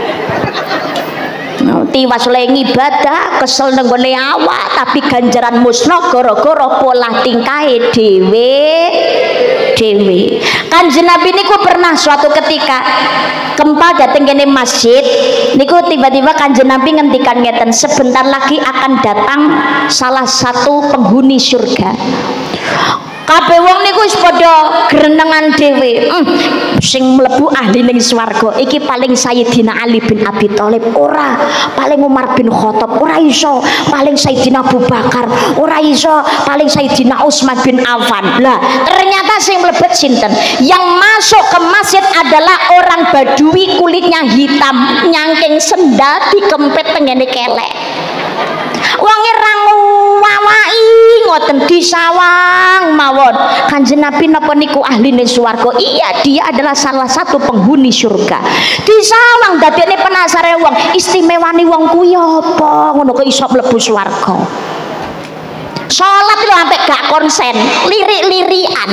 Tiwas oleh ibadah kesel nenggone awak, tapi ganjaran musnah gara-gara pola tingkahe dhewe dhewe. Kanjeng Nabi niku pernah suatu ketika kempal dateng kene masjid niku, tiba-tiba Kanjeng Nabi ngendikan ngeten, sebentar lagi akan datang salah satu penghuni surga. Kabeh wong niku wis padha grenengan dhewe. Hmm, sing mlebu ahli ning swarga iki paling Sayyidina Ali bin Abi Thalib ora, paling Umar bin Khattab ora iso, paling Sayyidina Abu Bakar ora iso, paling Sayyidina Utsman bin Affan. Lah, ternyata sing mlebet sinten? Yang masuk ke masjid adalah orang Badui kulitnya hitam, nyangking sendal dikempet tengene kelek. Wonge ra ngawai ngoten disawang mawon. Kanjeng Nabi napa niku ahline swarga? Iya, dia adalah salah satu penghuni surga. Disawang dadekne penasaran wong, istimewane wong kuwi apa ngono kok iso mlebu swarga. Salat lho sampe gak konsen, lirik-lirikan.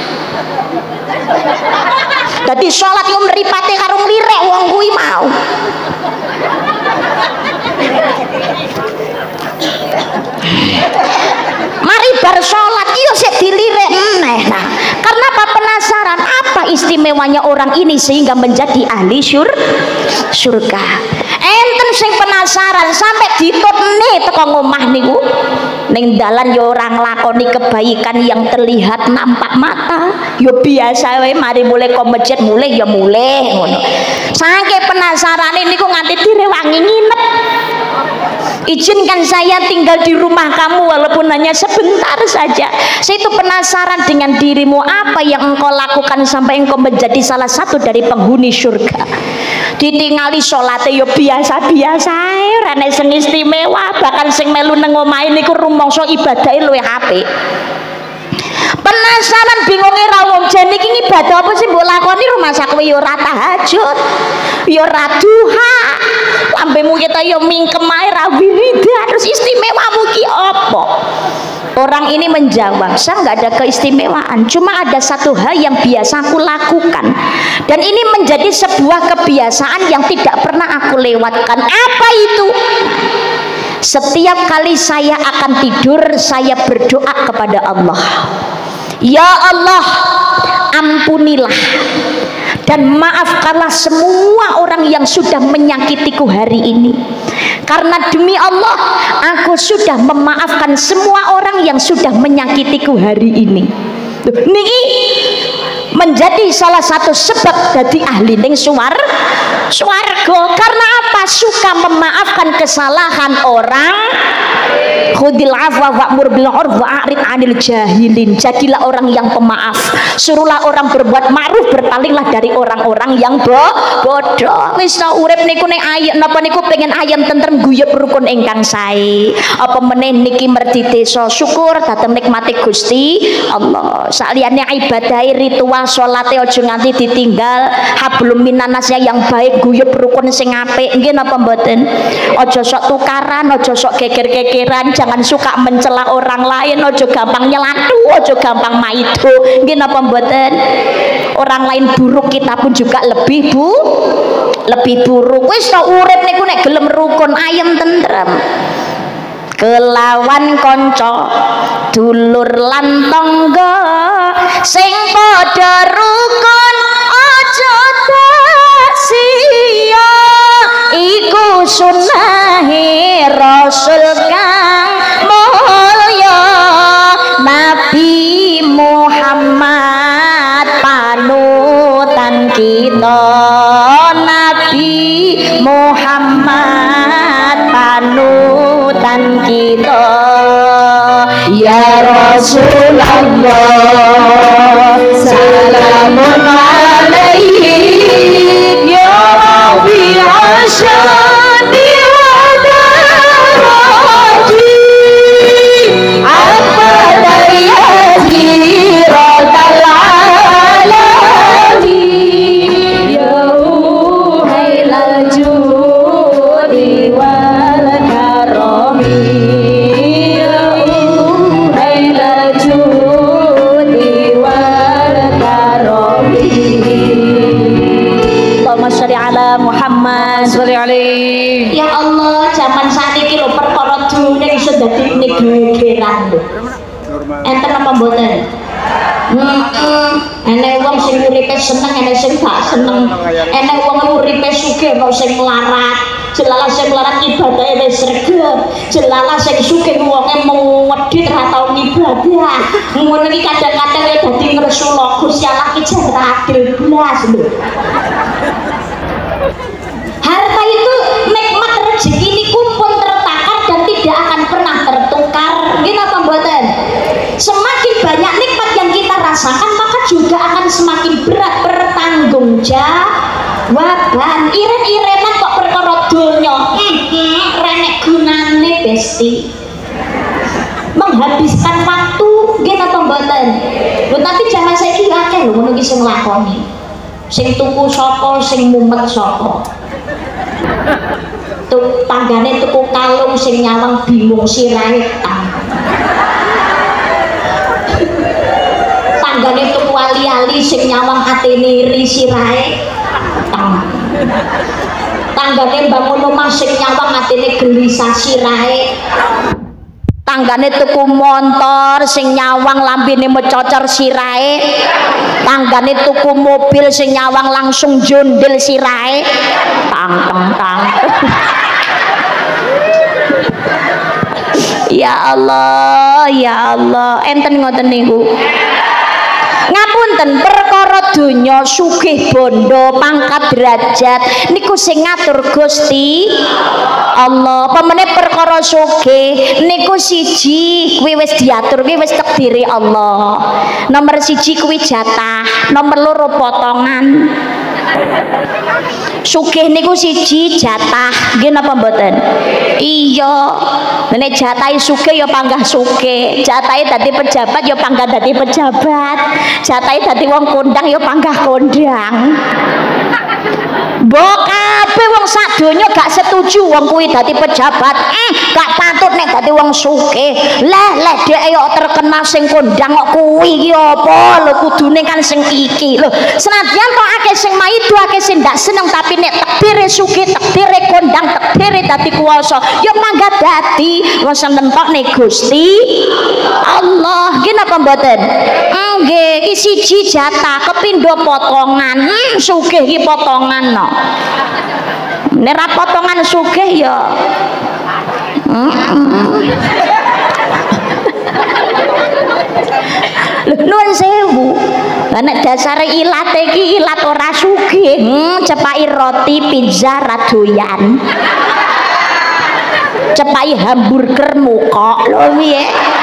Dadi salat yo mripate karo nglirek wong kuwi mau. Mari bar sholat iyo sik dilirik neh. Nah, karena apa? Penasaran apa istimewanya orang ini sehingga menjadi ahli syur surga. Enten sing penasaran sampai ditutne teko ngomah niku ning dalan yo ora nglakoni kebaikan yang terlihat nampak mata, yo biasa wae, mari mulai ke masjid mulai ya mulai ngono. Saking penasarane niku nganti direwangi nginep. Izinkan saya tinggal di rumah kamu walaupun hanya sebentar saja. Saya itu penasaran dengan dirimu, apa yang engkau lakukan sampai engkau menjadi salah satu dari penghuni surga. Ditingali sholatnya yo biasa-biasa, ora nek sing istimewa, bahkan sing melu nang omahe niku rumangsa ibadahe luwih apik. Penasaran bingunge ra wong jen iki ibadah apa sih mbok lakoni rumah sak kowe ya ora tahajud, ya ora duha. Lambemu kita ya mingkem ae ra wiridan, terus istimewamu ki apa? Orang ini menjawab, saya nggak ada keistimewaan, cuma ada satu hal yang biasa aku lakukan dan ini menjadi sebuah kebiasaan yang tidak pernah aku lewatkan. Apa itu? Setiap kali saya akan tidur, saya berdoa kepada Allah, ya Allah, ampunilah dan maafkanlah semua orang yang sudah menyakitiku hari ini. Karena demi Allah, aku sudah memaafkan semua orang yang sudah menyakitiku hari ini. Niki menjadi salah satu sebab dari ahli ning suwar swarga. Karena apa? Suka memaafkan kesalahan orang. Khudil afwa wa'mur bil 'urfi wa'rid 'anil jahilin. Jadilah orang yang pemaaf. Suruhlah orang berbuat ma'ruf, berpalinglah dari orang-orang yang bo bodoh. Wis ta urip niku nek ayem napa niku pengen ayem tentrem guyub rukun ingkang sae. Apa meneh niki merdi desa syukur dhateng nikmati Gusti Allah. Saliyane ibadahe ritual salate aja nganti ditinggal. Hablum minanasnya yang baik, guyub rukun sing apik. Nggih napa mboten? Aja sok tukaran, aja sok geger-gegeran, jangan suka mencela orang lain, ojo gampang nyelatu, ojo gampang maido. Nggih napa mboten? Orang lain buruk, kita pun juga lebih bu lebih buruk. Wis to urip niku nek gelem rukun ayem tentrem. Kelawan kanca dulur lan tangga sing padha rukun aja sia iku sunahe Rasul kang mulya Nabi Muhammad panutan kita. Nabi Muhammad panutan kita. Ya Rasulullah salamun alaihi ya Rabbi asyadi wa daraji apa dayati rotal alami ya hailal judi wal karami ya hailal judi wal karami. Allahumma sholli ala Muhammad sholli alaihi. Ya Allah, zaman sakniki lho perkara dunya iso dadi gegeran lho. Enten apa mboten? Heeh. Enek wong sing uripe seneng, enek sing gak seneng. Enek wong uripe sugih kok sing melarat. Jelalah sing melarat ibadahe wis sregep. Jelalah sing sugih wonge medhit ra tau ibadah. Ngono iki kadang-kadang ya dadi ngresula Gusti Allah ki jan adil blas lho. Harta itu nikmat rezeki niku pun tertakar dan tidak akan pernah tertukar. Nggih napa mboten? Semakin banyak nikmat yang kita rasakan, maka juga akan semakin berat bertanggung jawaban. Iren-irenan kok perkara donya, heeh, renek gunane besti. Menghabiskan waktu, nggih napa mboten? Lho tapi zaman saiki akeh lho ngono iki sing lakoni. Sing tuku sapa, sing mumet sapa. Tuk tanggane tuku kalung sing nyawang bingung sirahe tang. Tanggane tuku ali-ali sing nyawang atene iri sirahe tang. Tanggane bangun omah sing nyawang atene gelisah sirahe. Tanggane tuku motor sing nyawang lambene mecocor sirahe. Tanggane tuku mobil sing nyawang langsung jondel sirahe. Tang tang tang. Ya Allah, ya Allah, enten ngoten niku. Ngapunten perkara donya sugih bondo pangkat derajat niku sing ngatur Gusti Allah. Pamane perkara sugih niku siji kuwi wis diatur, kuwi wis takdire Allah. Nomor siji kuwi jatah, nomor loro potongan. Sugih niku siji jatah, nggih napa mboten? Iya. Nek jatahe sugih ya panggah sugih, jatahe dadi pejabat ya panggah dadi pejabat, jatahe dadi wong kondang ya panggah kondang. Mbok kabeh wong sak donya gak setuju wong kuwi dadi pejabat. Eh, gak patut nek dadi wong sugih. Lah, leh dhek yo terkenal sing kondang kok kuwi iki apa? Lho kudune kan sing iki. Lho, senadyan to akeh sing maido, akeh sing ndak seneng, tapi nek takdire sugih, takdire kondang, takdire dadi kuwasa, ya mangga dadi wong seneng tok nek Gusti Allah. Nggih napa mboten? Nggih, iki siji jatah, kepindho potongan. Hmm, sugih iki potongan no. Nek ra potongan sugih ya nuwun sewu. Nek dasare ilat iki ilat ora sugih, hmm, cepaki roti pizza ra doyan. Cepaki hamburger muka lho piye.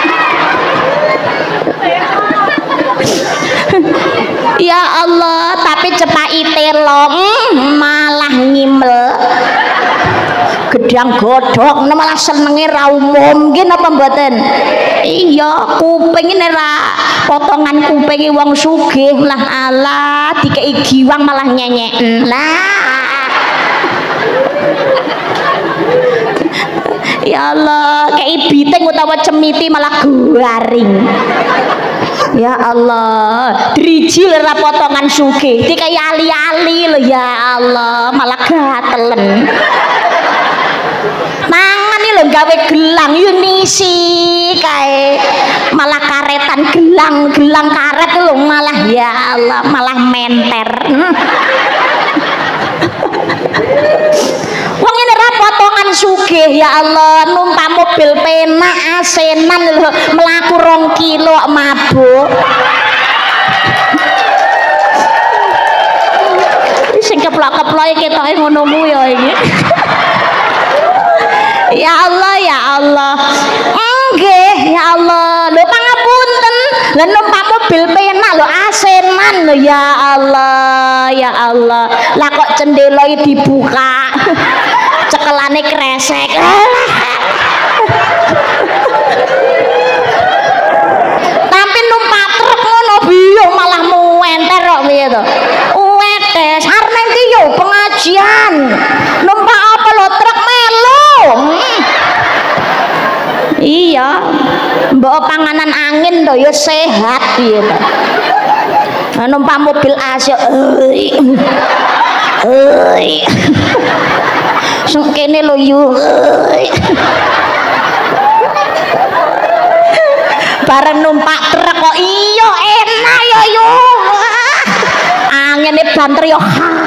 Ya Allah, tapi cepaki telo malah ngimel. Gedang godhog malah senenge ra umum, nggih napa mboten? Iya, kuping nek ra potongan kupinge wong sugih lah Allah dikei giwang malah nyenyek. Nah. Ya Allah, kei biting utawa cemiti malah garing. Ya Allah, driji lera potongan sugih dikai ali-ali lho ya Allah, malah gatelen. Mangan iki lho gawe gelang yo nisi kae. Malah karetan gelang-gelang karet lho malah ya Allah, malah menter. Hmm. Wong ini ra potongan sugih ya Allah, numpak mobil penak asenan lho melaku rong kilo mabuk. Sing keplok-keplok ketoke ngono mu ya iki. Ya Allah ya Allah. Nggih ya Allah. Lho pangapunten. Lah numpak mobil penak lho asenan lho ya Allah ya Allah. Lah kok cendela dibuka. Cekelane kresek. Tapi numpak truk ngono biyo malah muenter kok piye to. Wetes arep iki yo pengajian. Numpak apa lo truk melu. Hmm. Iya. Mbok panganan angin to ya sehat piye to. Nah, numpak mobil asyik. Hei. Sing kene lho yu. Bareng numpak truk kok iya enak ya yu. Angine banter yo.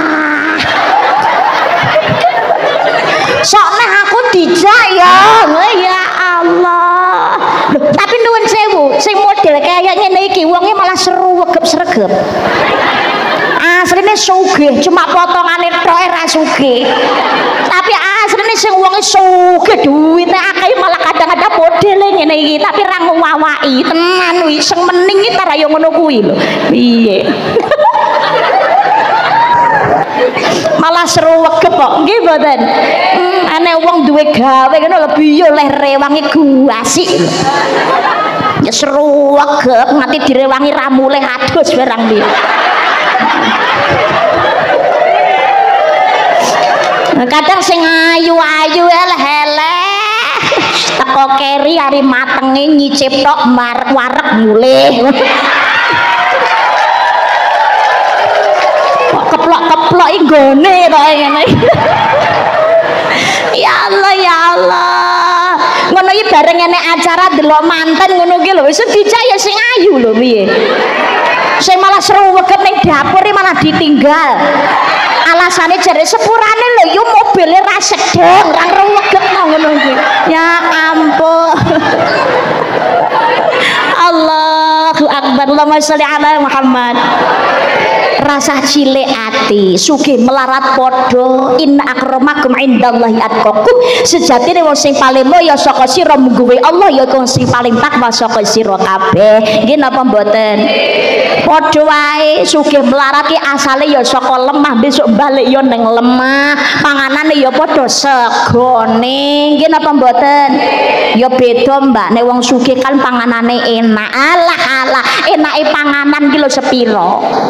Sok neh aku dijak ya. Ya Allah. Tapi nuwun sewu, sing model kaya ngene iki wonge malah seru wegep-sregep. Asline sugih, cuma potongane tok ora sugih. Tapi asline sing wonge sugih duwite akeh malah kadang-kadang modele ngene iki, tapi ra ngwawaki tenan kuwi sing mening iki ta ya ngono kuwi lho. Piye? Malah seru wegep kok, nggih mboten? Hmm, ana wong duwe gawe ngono lho biyo leh rewangi guasik lho. Ya seru wegep nganti direwangi ramule adus barang piye. Kadang sing ayu-ayu eleh-eleh teko keri ari matenge nyicip tok marek wareg mulih. Kok keplok-keplok iki gone to ngene. Ya Allah ya Allah. Ngono iki bareng ngene acara delok manten ngono ki lho wis dijak ya sing ayu lho piye. Sing malah seru wegep ning dapur malah ditinggal. Alasane jare sepurane lho yo mobile ra sedeng, ra ruwegep ngono iki. Ya ampun. Allahu Akbar. Allahumma sholli ala Muhammad. rasa cilik ati sugih melarat padha inna akramakum indallahi atqakum sejatine wong sing paling mulya saka sira mungguwe Allah ya wong sing paling takwa saka sira kabeh nggih napa mboten padha wae sugih melarat ki asale ya saka lemah besok balik ya ning lemah panganane ya padha segone nggih napa mboten ya beda mbak nek wong sugih kan panganane enak alah alah enake panganan ki lho sepiro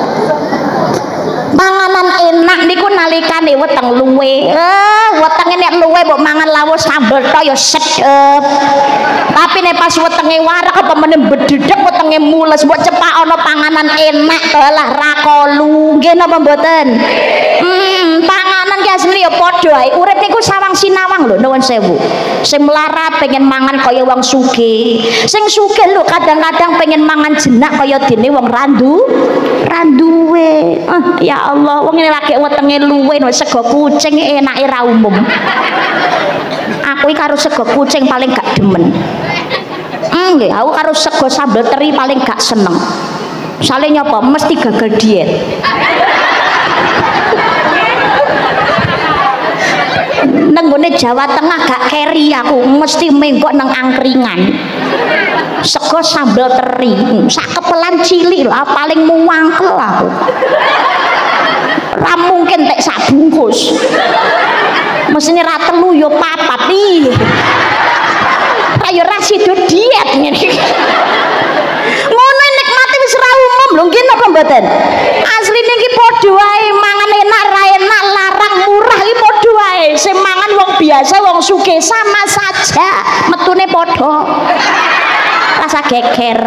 panganan enak niku nalikane weteng luwe eh wetenge nek luwe mbok mangan lawuh sambel tok ya sedep tapi nek pas wetenge warak apa meneh bededek wetenge mules mbok cepak ana panganan enak to lah ra kolu nggih napa mboten hmm panganan ki asline ya padha ae urip niku sawang sinawang lho nuwun sewu sing melarat pengen mangan kaya wong sugih sing sugih lho kadang-kadang pengen mangan jenak kaya dene wong randu randuwe ah ya Allah wong lagi wetenge luwe sego kucing enake ra umum aku iki karo sego kucing paling gak demen nggih aku karo sego sambal teri paling gak seneng sale nyapa mesti gagal diet nenggone Jawa Tengah gak keri aku mesti menggok nang angkringan sego sambal teri sak kepelan cilik lah paling muangkel aku ra mungkin tek sak bungkus mesine ra telu yo papat iki ra yo ra sido diet ngene ngono nikmate wis ra umum lho nggih napa mboten asline iki padha wae mangan enak ra enak larang murah iki padha wae sing mangan wong biasa wong sugih sama saja metune padha rasa geger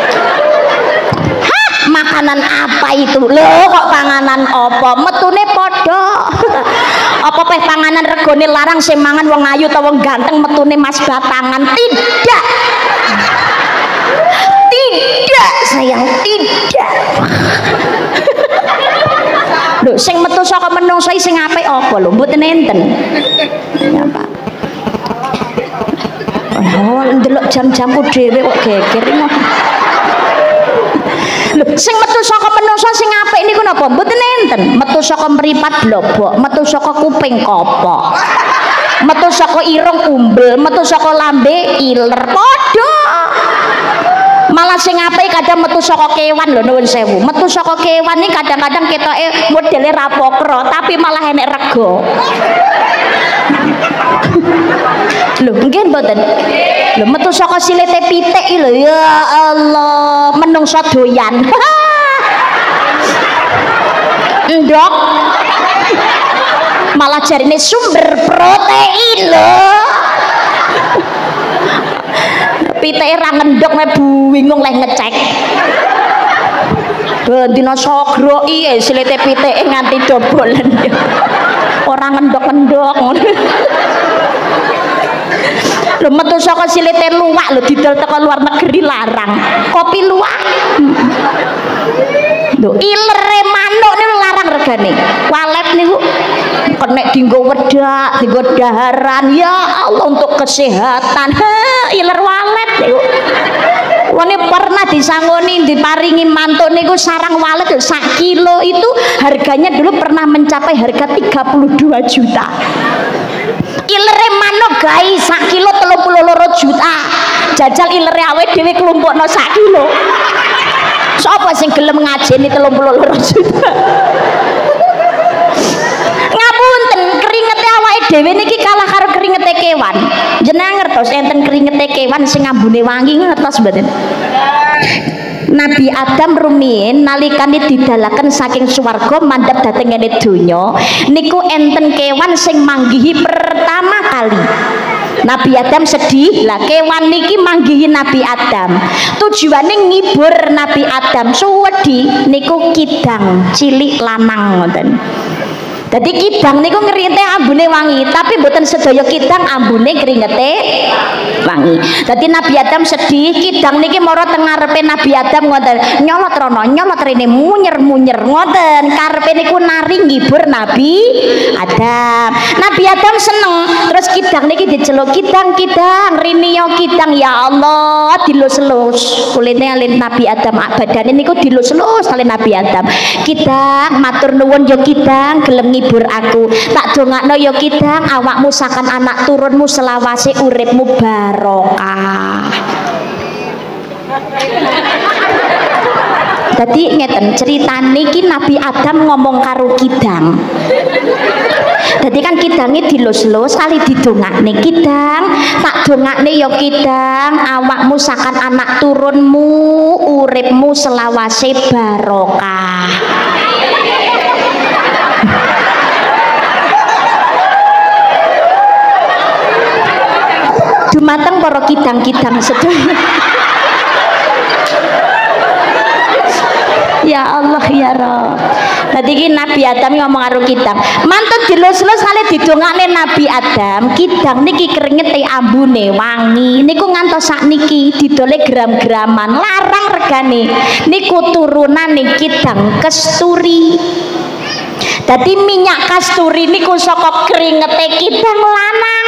makanan apa itu lho kok panganan apa metune padha apa peh panganan regone larang sing mangan wong ayu ta wong ganteng metune mas batangan tidak tidak sayang tidak lho sing metu saka menungso sing apik apa lho mboten enten ya Pak oh ndelok jam-jamku dhewe kok geger ngono lho sing metu saka menungso sing apik niku napa mboten enten metu saka mripat blobok metu saka kuping kopok metu saka irung umbel metu saka lambe iler padha malah sing apik kadang metu saka kewan lho nuwun sewu metu saka kewan iki kadang-kadang ketoke modele rapokro tapi malah enek rega lho nggih mboten lho metu saka silite pitik iki lho ya Allah menungso doyan ndok malah jarine sumber protein lho pitike ra ngendhok nek bingung leh ngecek dina sogro iki silite pitike nganti dobolen ora ngendhok-ngendhok lho metu saka silite luwak lho didol teko luar negeri larang kopi luwak lho ilere manuk niku larang regane walet niku kenek dienggo wedak dienggo daharan ya Allah untuk kesehatan ha iler walet niku wone pernah disangoni diparingi mantuk niku sarang walet sak kilo itu harganya dulu pernah mencapai harga tiga puluh dua juta ilere manuk gawe sak kilo telung puluh loro juta jajal ilere awake dhewe klumpukno sak kilo sapa sing gelem ngajeni telung puluh loro juta ngapunten keringete awake dhewe niki kalah karo keringete kewan jenengan ngertos enten keringete kewan sing ambune wangi ngertos mboten Nabi Adam rumiyin nalikane didalaken saking swarga mandhap dhateng ngene donya niku enten kewan sing manggihi pertama kali Nabi Adam sedih lah kewan niki manggihi Nabi Adam tujuane ngibur Nabi Adam suwedi niku kidang cilik lanang ngoten Jadi kidang niku ngerinte ambune wangi, tapi mboten sedaya kidang ambune keringete wangi. Jadi Nabi Adam sedih, kidang niki mara teng ngarepe Nabi Adam ngoten, nyolot rono, nyolot rene, munyer-munyer ngoten. Karepe niku nari ngibur Nabi Adam. Nabi Adam seneng, terus kidang niki diceluk, kidang-kidang, rini yo kidang, ya Allah, dilus-lus. Kulite alin Nabi Adam, badane niku dilus-lus alin Nabi Adam. Kidang matur nuwun yo kidang, gelem ngibur aku, tak dongakno yo kidang, awakmu sakan anak turunmu selawase uripmu barokah. Jadi ngeten ceritane iki Nabi Adam ngomong karo kidang. Jadi kan kidangnya dilus-lus kali didongakne, kidang tak dongakne yo kidang, awakmu sakan anak turunmu uripmu selawase barokah. Dumateng para kidang-kidang sedaya. Ya Allah ya Rabb. Dadi iki Nabi Adam ngomong karo kidang, mantun dilus-lus kali didongakne Nabi Adam, kidang niki keringete ambune wangi. Niku ngantos sakniki didole gram-graman, larang regane. Niku turunane kidang kasturi. Dadi minyak kasturi niku saka keringete kidang lanang.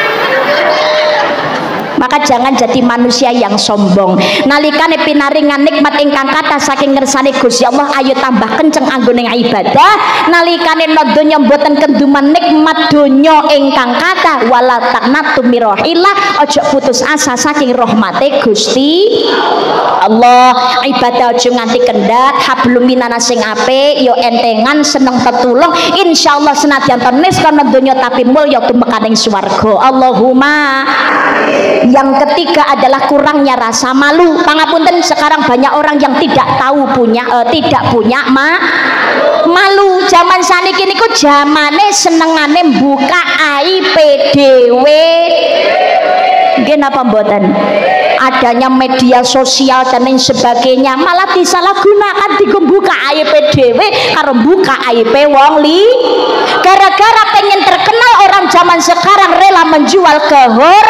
Maka jangan jadi manusia yang sombong. Nalikane pinaringan nikmat ingkang kathah saking ngersane Gusti Allah, ayo tambah kenceng anggone ibadah. Nalikane donya mboten kenduman nikmat donya ingkang kathah, wala taqnatu min rahillah, aja putus asa saking rahmate Gusti Allah. Ibadah aja nganti kendhat, hablum minana sing apik, yo entengan seneng tetulung, insyaallah senadyan tenis kana donya tapi mulya tumekaning swarga. Allahumma. Yang ketiga adalah kurangnya rasa malu. Pangapunten, sekarang banyak orang yang tidak tahu punya uh, tidak punya ma malu. Zaman saniki niku zamane senengane buka aib dhewe. Nggih napa mboten? Adanya media sosial dan lain sebagainya malah disalahgunakan digumbuka aib dhewe karo buka aib wong li. Gara-gara pengen terkenal, orang zaman sekarang rela menjual kehor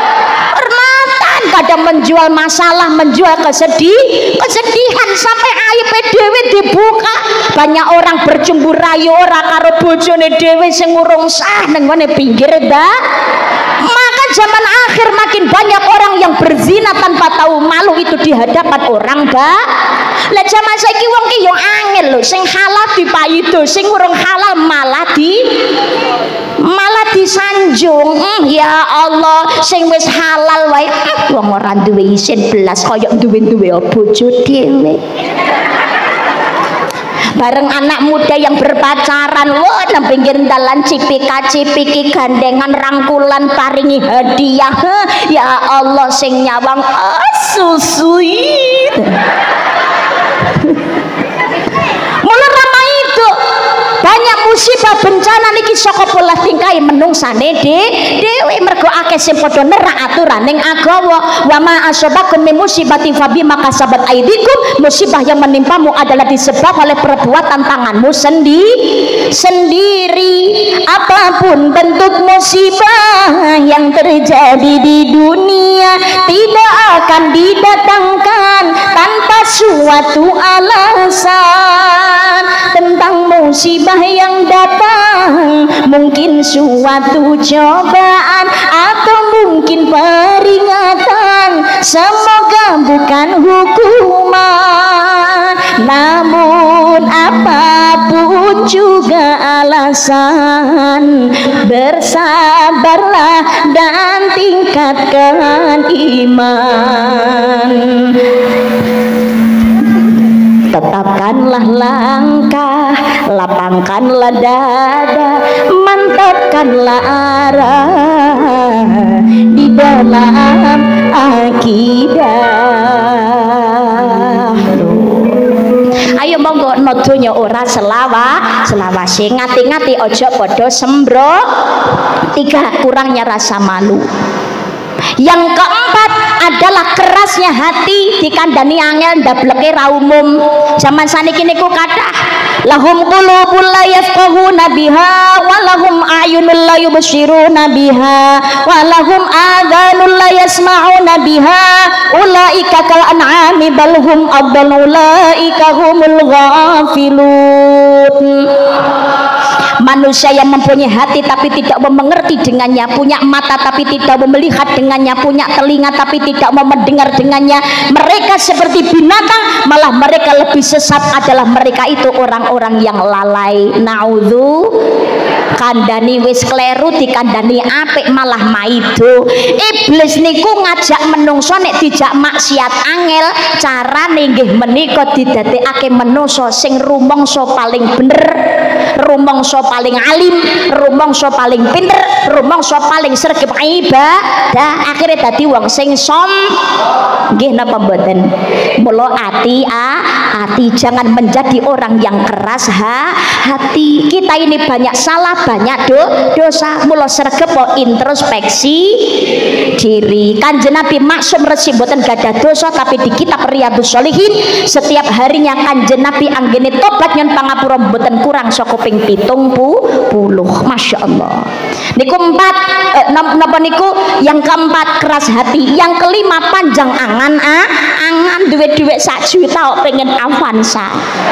kadang menjual masalah, menjual kesedih, kesedihan sampai aib dhewe dibuka. Banyak orang bercumbu rayu ora karo bojone dhewe sing urung sah nang ngene pinggir dah. Maka zaman akhir makin banyak orang yang berzina tanpa tahu malu itu di hadapan orang, Mbak. Lah zaman saiki wong ki yo angel lho, sing halal dipaido, sing urung halal malah di malah disanjung. Hmm, ya Allah, sing wis halal wae wong ora duwe isin belas kaya duwe-duwe bojo dhewe. Bareng anak muda yang berpacaran, wah nang pinggir dalan cipika-cipiki gandengan rangkulan paringi hadiah. Ya Allah sing nyawang asusuit. Mulai ramai itu banyak musibah bencana niki saka pola tingkai menungsane de dhewe mergo akeh sing padha nerak aturaning agama. Wa ma asabakum min musibatin fa bima kasabat aydikum, musibah yang menimpamu adalah disebab oleh perbuatan tanganmu sendiri sendiri. Apapun bentuk musibah yang terjadi di dunia tidak akan didatangkan tanpa suatu alasan. Tentang musibah yang datang, mungkin suatu cobaan atau mungkin peringatan, semoga bukan hukuman. Namun apapun juga alasan, bersabarlah dan tingkatkan iman. Tetapkanlah langkah, lapangkanlah dada, mantapkanlah arah di dalam akidah. Ayo monggo nodonya ora selawa selawase, ngati-ngati ojo podo sembro. Tiga, kurangnya rasa malu. Yang keempat adalah kerasnya hati, dikandani angel ndableke ra umum. Zaman saniki niku kathah lahum qulubun la yafqahuna biha wa lahum a'yunun la yubsiruna biha wa lahum adhanun la yasma'una biha ulaika kal an'ami bal hum adall ulaika humul ghafilun. Manusia yang mempunyai hati tapi tidak mau mengerti dengannya, punya mata tapi tidak mau melihat dengannya, punya telinga tapi tidak mau mendengar dengannya, mereka seperti binatang, malah mereka lebih sesat adalah mereka itu orang-orang yang lalai. Naudzu kandani wis kleru dikandani apik malah maido. Iblis niku ngajak menungso nek dijak maksiat angel, carane nggih menika didadekake menungso sing rumangsa paling bener, rumangsa paling alim, rumangsa paling pinter, rumangsa paling sregep ibadah, akhirnya dadi wong sing som. Nggih napa mboten? Mula ati a hati, jangan menjadi orang yang keras ha hati. Kita ini banyak salah, banyak do dosa, mula sregep introspeksi diri. Kanjeng Nabi maksum resik mboten gadah dosa, tapi di kitab Riyadhus Shalihin setiap harinya Kanjeng Nabi anggene tobat nyon pangapura mboten kurang saka ping pitung puluh. Masya Allah. Niku empat eh, napa niku yang keempat keras hati, yang kelima panjang angan ah, angan duit-duit sak juta pengen Avanza.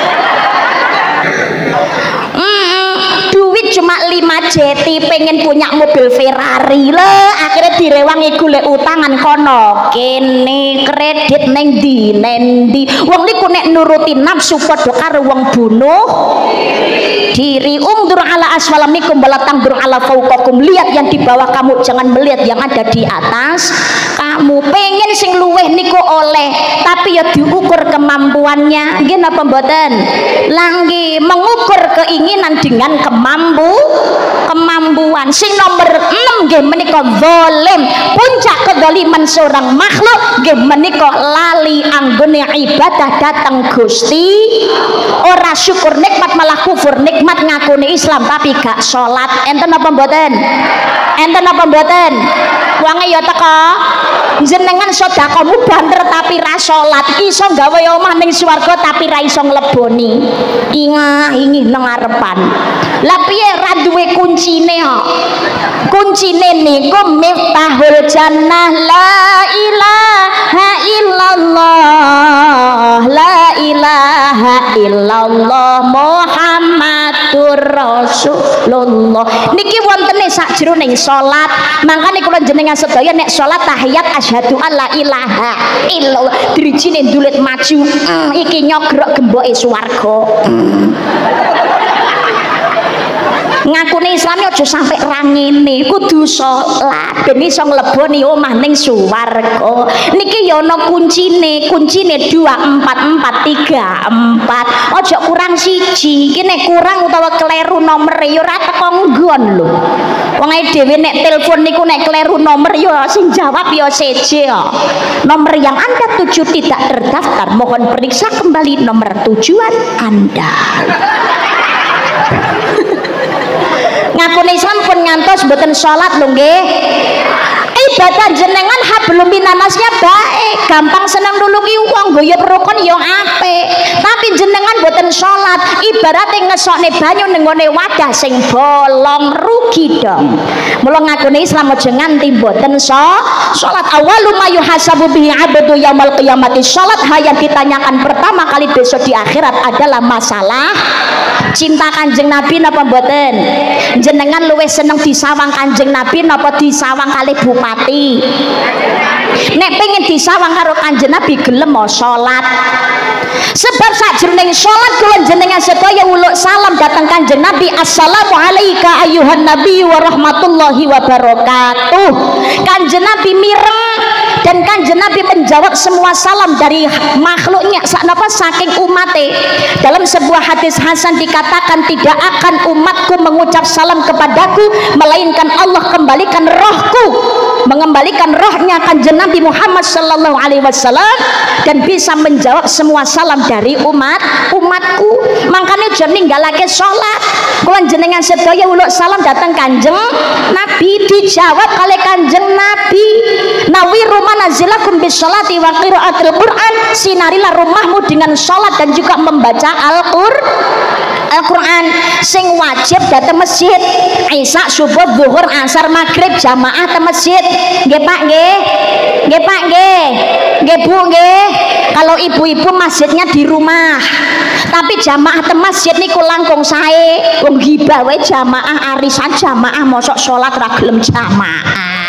Mm, duit cuma lima jeti pengen punya mobil Ferrari le, akhirnya direwangi golek utangan kono kene kredit neng di nendi. Wong niku nek nuruti nafsu padha karo wong bunuh diri. Ungdur ala aswalamikum balatang dur ala fauqakum, lihat yang di bawah kamu, jangan melihat yang ada di atas kamu. Pengen sing luweh niku oleh, tapi ya diukur kemampuannya. Nggih napa mboten? Langgi mengukur keinginan dengan kemampu kemampuan. Sing nomor enam nggih menika zalim, puncak kedzaliman seorang makhluk nggih menika lali anggone ibadah datang Gusti, ora syukur nikmat malah kufur nikmat, ngakuni Islam tapi gak sholat. Enten apa mboten? Enten apa mboten? Wange ya teko jenengan sedekahmu banter tapi ra sholat, iso gawe omah ning swarga tapi ra iso ngleboni, ingah ingih nang ngarepan. Lah piye ra duwe kuncine kok? Kuncine niku miftahul jannah, la ilaha illallah, la ilaha illallah Muhammadur Rasulullah. Niki wontene sakjroning salat, mangkane kula jenengan sedaya nek salat tahiyat asyhadu alla ilaha illallah drijine ndulit maju, mm, iki nyogrok gemboke swarga. Mm. Ngakune Islami aja sampai rangene, kudu salat ben iso ngleboni omah ning swarga. Niki ya ana kuncine, kuncine dua empat empat tiga empat. Aja kurang siji. Iki nek kurang utawa kleru nomor ya ora teko nggon lho. Wong ae dhewe nek telepon niku nek kleru nomor ya sing jawab ya seje kok. Nomor yang Anda tuju tidak terdaftar, mohon periksa kembali nomor tujuan Anda. Ngakune Islam pun ngantos mboten salat lho nggih. Ibadah jenengan hablum minanasnya baik, gampang seneng nulungi wong, guyub rukun ya apik. Tapi jenengan mboten salat, ibarate ngesokne banyu ning ngone wadah sing bolong, rugi dong. Mula ngakune Islam aja nganti mboten salat. Awalu ma yuhasabu bihi 'abdu yaumil qiyamati, salat yang ditanyakan pertama kali besok di akhirat adalah masalah cinta Kanjeng Nabi napa mboten? Jenengan luwih seneng disawang Kanjeng Nabi napa disawang kali bupati? Nek pengen disawang karo Kanjeng Nabi gelem mau salat. Sebab sakjroning salat kula jenengan sedaya uluk salam datang Kanjeng Nabi, assalamu alayka ayyuhan nabi wa rahmatullahi wa barakatuh. Kanjeng Nabi mireng dan Kanjeng Nabi menjawab semua salam dari makhluknya saknapa saking umate. Dalam sebuah hadis hasan dikatakan, tidak akan umatku mengucap salam kepadaku melainkan Allah kembalikan rohku, mengembalikan rohnya Kanjeng Nabi Muhammad sallallahu alaihi wasallam dan bisa menjawab semua salam dari umat umatku. Makanya jangan ninggalake sholat. Kula jenengan sedaya uluk salam datang Kanjeng Nabi, dijawab oleh Kanjeng Nabi, nawiru manazilakum bis sholati wa qiraatil Quran, sinarilah rumahmu dengan sholat dan juga membaca Al-Qur'an. Al-Quran sing wajib datang masjid Isya subuh zuhur asar maghrib jamaah ke masjid nggih Pak nggih nggih Pak nggih nggih Bu nggih. Kalau ibu-ibu masjidnya di rumah tapi jamaah ke masjid niku langkung sae wong gibah wae jamaah arisan jamaah mosok salat ra gelem jamaah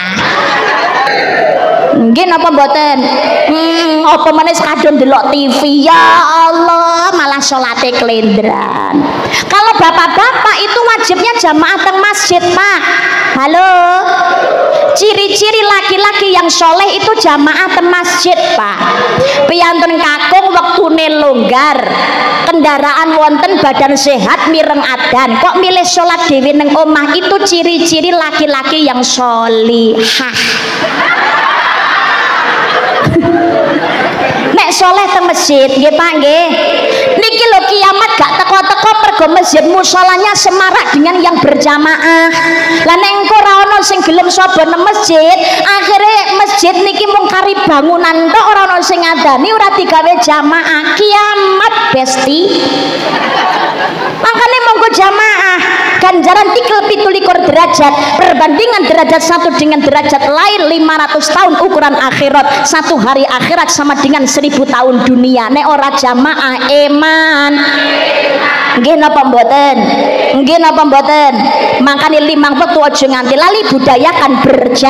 nggih napa mboten? Hmm, apa meneh kadon delok T V ya Allah malah salate klendran. Kalau bapak-bapak itu wajibnya jamaah teng masjid Pak. Halo, ciri-ciri laki-laki yang soleh itu jamaah teng masjid Pak. Piyantun kakung wektune longgar, kendaraan wonten badan sehat mireng adan kok milih sholat dewi neng omah, itu ciri-ciri laki-laki yang solihah. Nek soleh teng masjid nggih Pak nggih. Niki lho kiamat gak teko-teko mergo masjid musolanya semarak dengan yang berjamaah. Lah nek engko ora ana sing gelem sapa nang masjid, akhire masjid niki mung kari bangunan tok ora ana sing ngadani, ora digawe jamaah. Kiamat besti. Makanya monggo jamaah. Ganjaran tikel pitulikur derajat, perbandingan derajat satu dengan derajat lain lima ratus tahun ukuran akhirat. Satu hari akhirat sama dengan seribu tahun dunia. Nek ora jamaah eman nggih napa mboten? Nggih napa mboten? Makane limang wektu aja nganti lali budayakan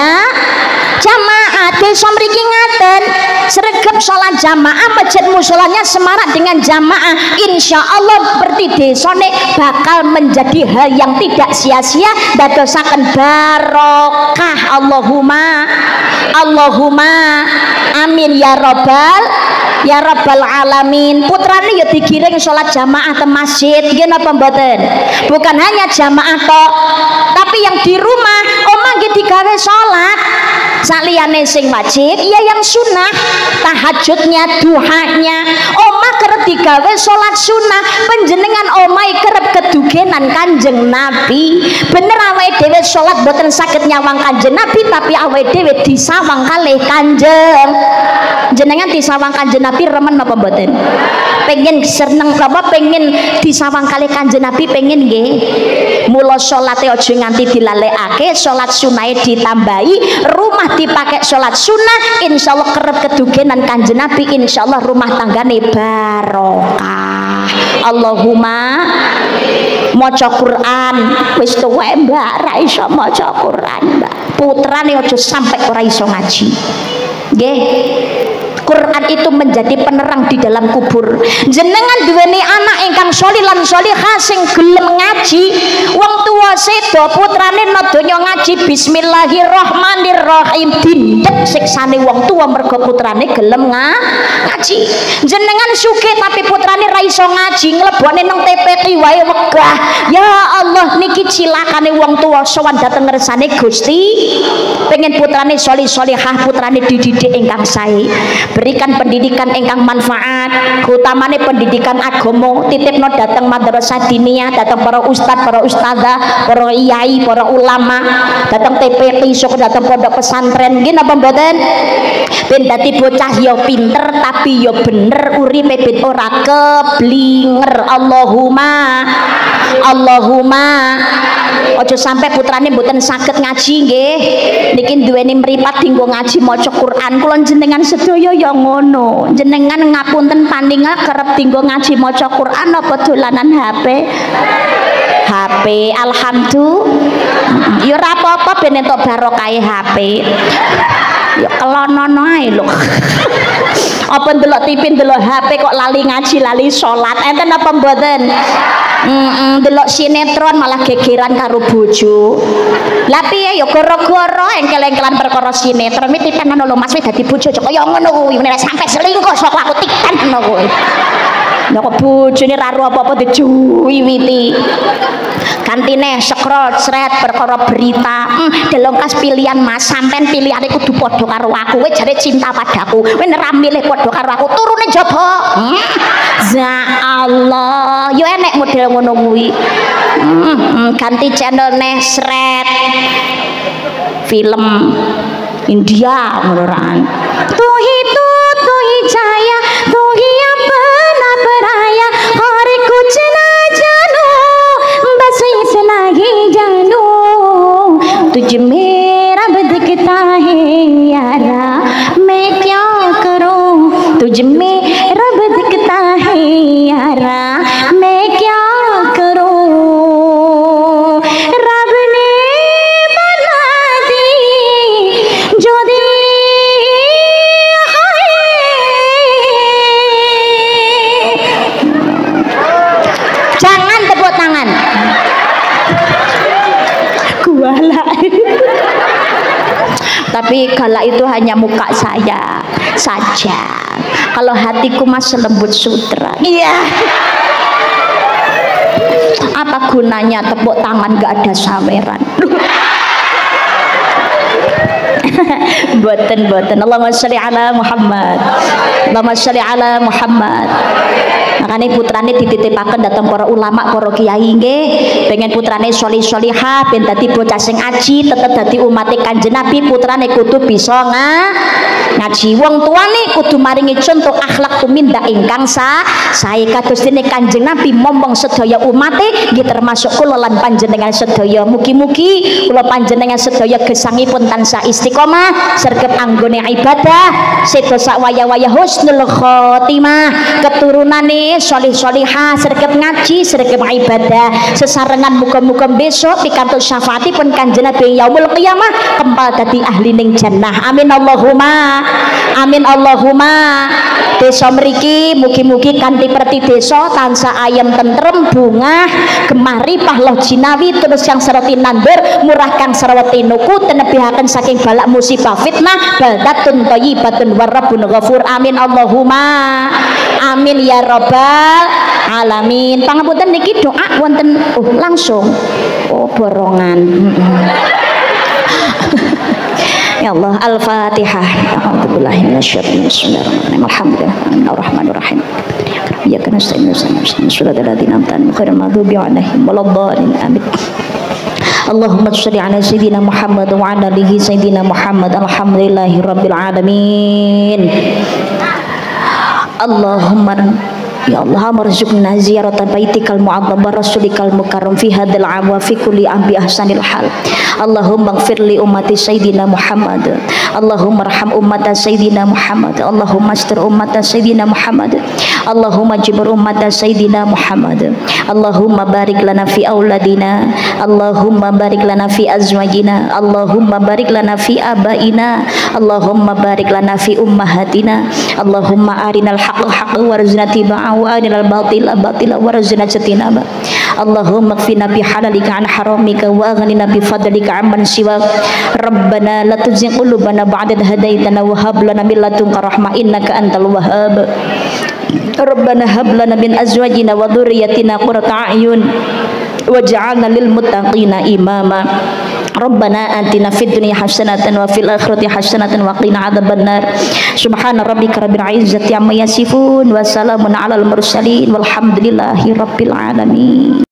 berjamaah. Desa mriki ngaten, sregep salat jamaah masjid musolanya semarak dengan jamaah. Insya Allah seperti desane bakal menjadi hal yang tidak sia-sia, dadosaken barokah. Allahumma Allahumma amin ya robbal ya rabbal alamin. Putrane ya digiring sholat jamaah ke masjid nggih napa mboten? Bukan hanya jamaah tok, tapi yang di rumah omah nggih digawe sholat saliyane sing wajib ya yang sunnah, tahajudnya, duhanya omah kerep digawe sholat sunnah. Panjenengan omah kerep kedugenan Kanjeng Nabi. Bener awake dhewe sholat boten saged nyawang Kanjeng Nabi, tapi awake dhewe disawang kalih Kanjeng. Jenengan disawang Kanjeng Nabi remen apa mboten? Pengen seneng apa pengen disawang kalih Kanjeng Nabi pengen nggih. Mula salate aja nganti dilalekake, salat sunahe ditambahi, rumah dipakai salat sunah, insyaallah kerep kedugenan Kanjeng Nabi, insyaallah rumah tanggane barokah. Allahumma maca Quran wis tuwek Mbak ra iso maca Quran Mbak. Putrane aja sampai ora iso ngaji. Nggih. Quran itu menjadi penerang di dalam kubur. Jenengan duweni anak ingkang sholih lan sholihah sing gelem ngaji, wong tuwa sedo putrane nang donya ngaji bismillahirrahmanirrahim, dindek siksane wong tuwa mergo putrane gelem ngaji. Jenengan sugih tapi putrane ra iso ngaji, nglebone nang T P Q wae wegah. Ya Allah, niki cilakane wong tuwa sowan dateng ngersane Gusti, pengen putrane sholih sholihah, putrane dididik ingkang sae. Berikan pendidikan ingkang manfaat, utamane pendidikan agama, titipno datang madrasah diniyah, datang para ustadz, para ustadzah, para iyai, para ulama, datang T P Q, sok datang pondok pesantren. Nggih napa mboten? Ben dadi bocah ya pinter tapi ya bener uripe ben ora keblinger. Allahumma Allahumma ojo sampai putrane mboten saged ngaji nggih. Niki duweni mripat dinggo ngaji maca Quran. Kula jenengan sedaya ya ngono. Jenengan ngapunten paninga kerep dinggo ngaji maca Quran apa dolanan H P? H P. Alhamdulillah. Ya ora apa-apa ben entuk barokah H P. Ya kelonono ae lho. Apa ndelok T V ndelok H P kok lali ngaji lali salat. Enten apa mboten? Heeh, ndelok sinetron malah gegeran karo bojo. Lah piye ya gara-gara engkel-engkelan perkara sinetron iki tenan lho Mas wis dadi bojo kaya ngono kuwi. Nek sampe selingkuh sok aku tikan ngono kuwi. Lah kok bojone ra ro apa-apa dijuwiwiti. Gantine scroll sret perkara berita. Hmm, delongkas pilihan Mas, sampean pilihane kudu padha karo aku. Kowe jare cinta padaku. Kowe nek milih padha karo aku, turune njaba. Hmm. Ya Allah, yo enek model ngono kuwi. Hmm, ganti channel neh sret. Film India ngono ra. Tuhi tu tuhi jaya, tuhi apa na beraya, hariku jenajah तुझ में रब दिखता है यारा मैं क्या करूं तुझ में रब दिखता है यारा मैं क्या करूं रब ने बना दी जो दिल jangan tepuk tangan kuala tapi galak itu hanya muka saya saja kalau hatiku masih lembut sutra iya apa gunanya tepuk tangan gak ada saweran boten boten Allahumma sholli ala Muhammad Allahumma sholli ala Muhammad makanya putrane dititipaken datang para ulama para kiai nggih pengen putrane sholih sholihah ben dadi bocah sing aji tetep dadi umat Kanjeng Nabi putrane kudu bisa nga ngaji wong tuane kudu maringi contoh akhlak tumindak ingkang sah sae kados dene Kanjeng Nabi mombong sedaya umate nggih termasuk kula lan panjenengan sedaya mugi-mugi kula panjenengan sedaya gesangipun tansah istiqomah sregep anggone ibadah sedo sak waya-waya husnul khotimah keturunane sholih sholihah sregep ngaji sregep ibadah sesarengan muga-muga besok pikantuk syafaatipun Kanjeng Nabi yaumul qiyamah kempal dadi ahli ning jannah amin Allahumma amin Allahumma desa mriki mugi-mugi kanthi perti desa tansah ayem tentrem bungah gemari pahloh jinawi terus yang serati nandur murah kang sarwati nuku tenebihaken saking balak musibah fitnah baldatun thayyibatun warrabbun ghafur amin Allahumma amin ya rabbal alamin pangapunten niki doa wonten oh langsung oh borongan ya Allah al-Fatihah a'udzubillahi minasyaitonir rajim bismillahirrahmanirrahim alhamdulillahirrahmanirrahim ya kana nasta'inu suratul ladzina an'amta alaihim maghdubi alaihim waladdallin amin Allahumma sholli ala sayyidina Muhammad wa ala alihi sayyidina Muhammad alhamdulillahi rabbil alamin Allahumma ya Allah marzuqna ziyarata baitikal mu'azzam wa rasulikal mukarram fi hadzal 'am wa fi kulli am bi ahsanil hal Allahumma ighfir li ummati sayyidina Muhammad Allahumma arham ummata sayyidina Muhammad Allahumma astur ummata sayyidina Muhammad Allahumma jibur ummata sayyidina Muhammad Allahumma barik lana fi auladina Allahumma barik lana fi azwajina Allahumma barik lana fi abaina Allahumma barik lana fi ummahatina Allahumma arinal haqqa haqqan warzuqna tibaa wa arinal batila batila warzuqna ijtinaba Allahumma kfina bi halalika an haramika wa aghnina bi fadlika amman siwak Rabbana la tuzigh qulubana ba'da idh hadaitana wa hab lana min ladunka rahmah innaka antal wahhab Rabbana hab lana min azwajina wa dhurriyyatina qurrata a'yun waj'alna lil muttaqina imama Rabbana atina fid dunya hasanatan wa fil akhirati hasanatan wa qina adzabannar subhana rabbika rabbil izzati amma yasifun wa salamun alal mursalin walhamdulillahi rabbil alamin.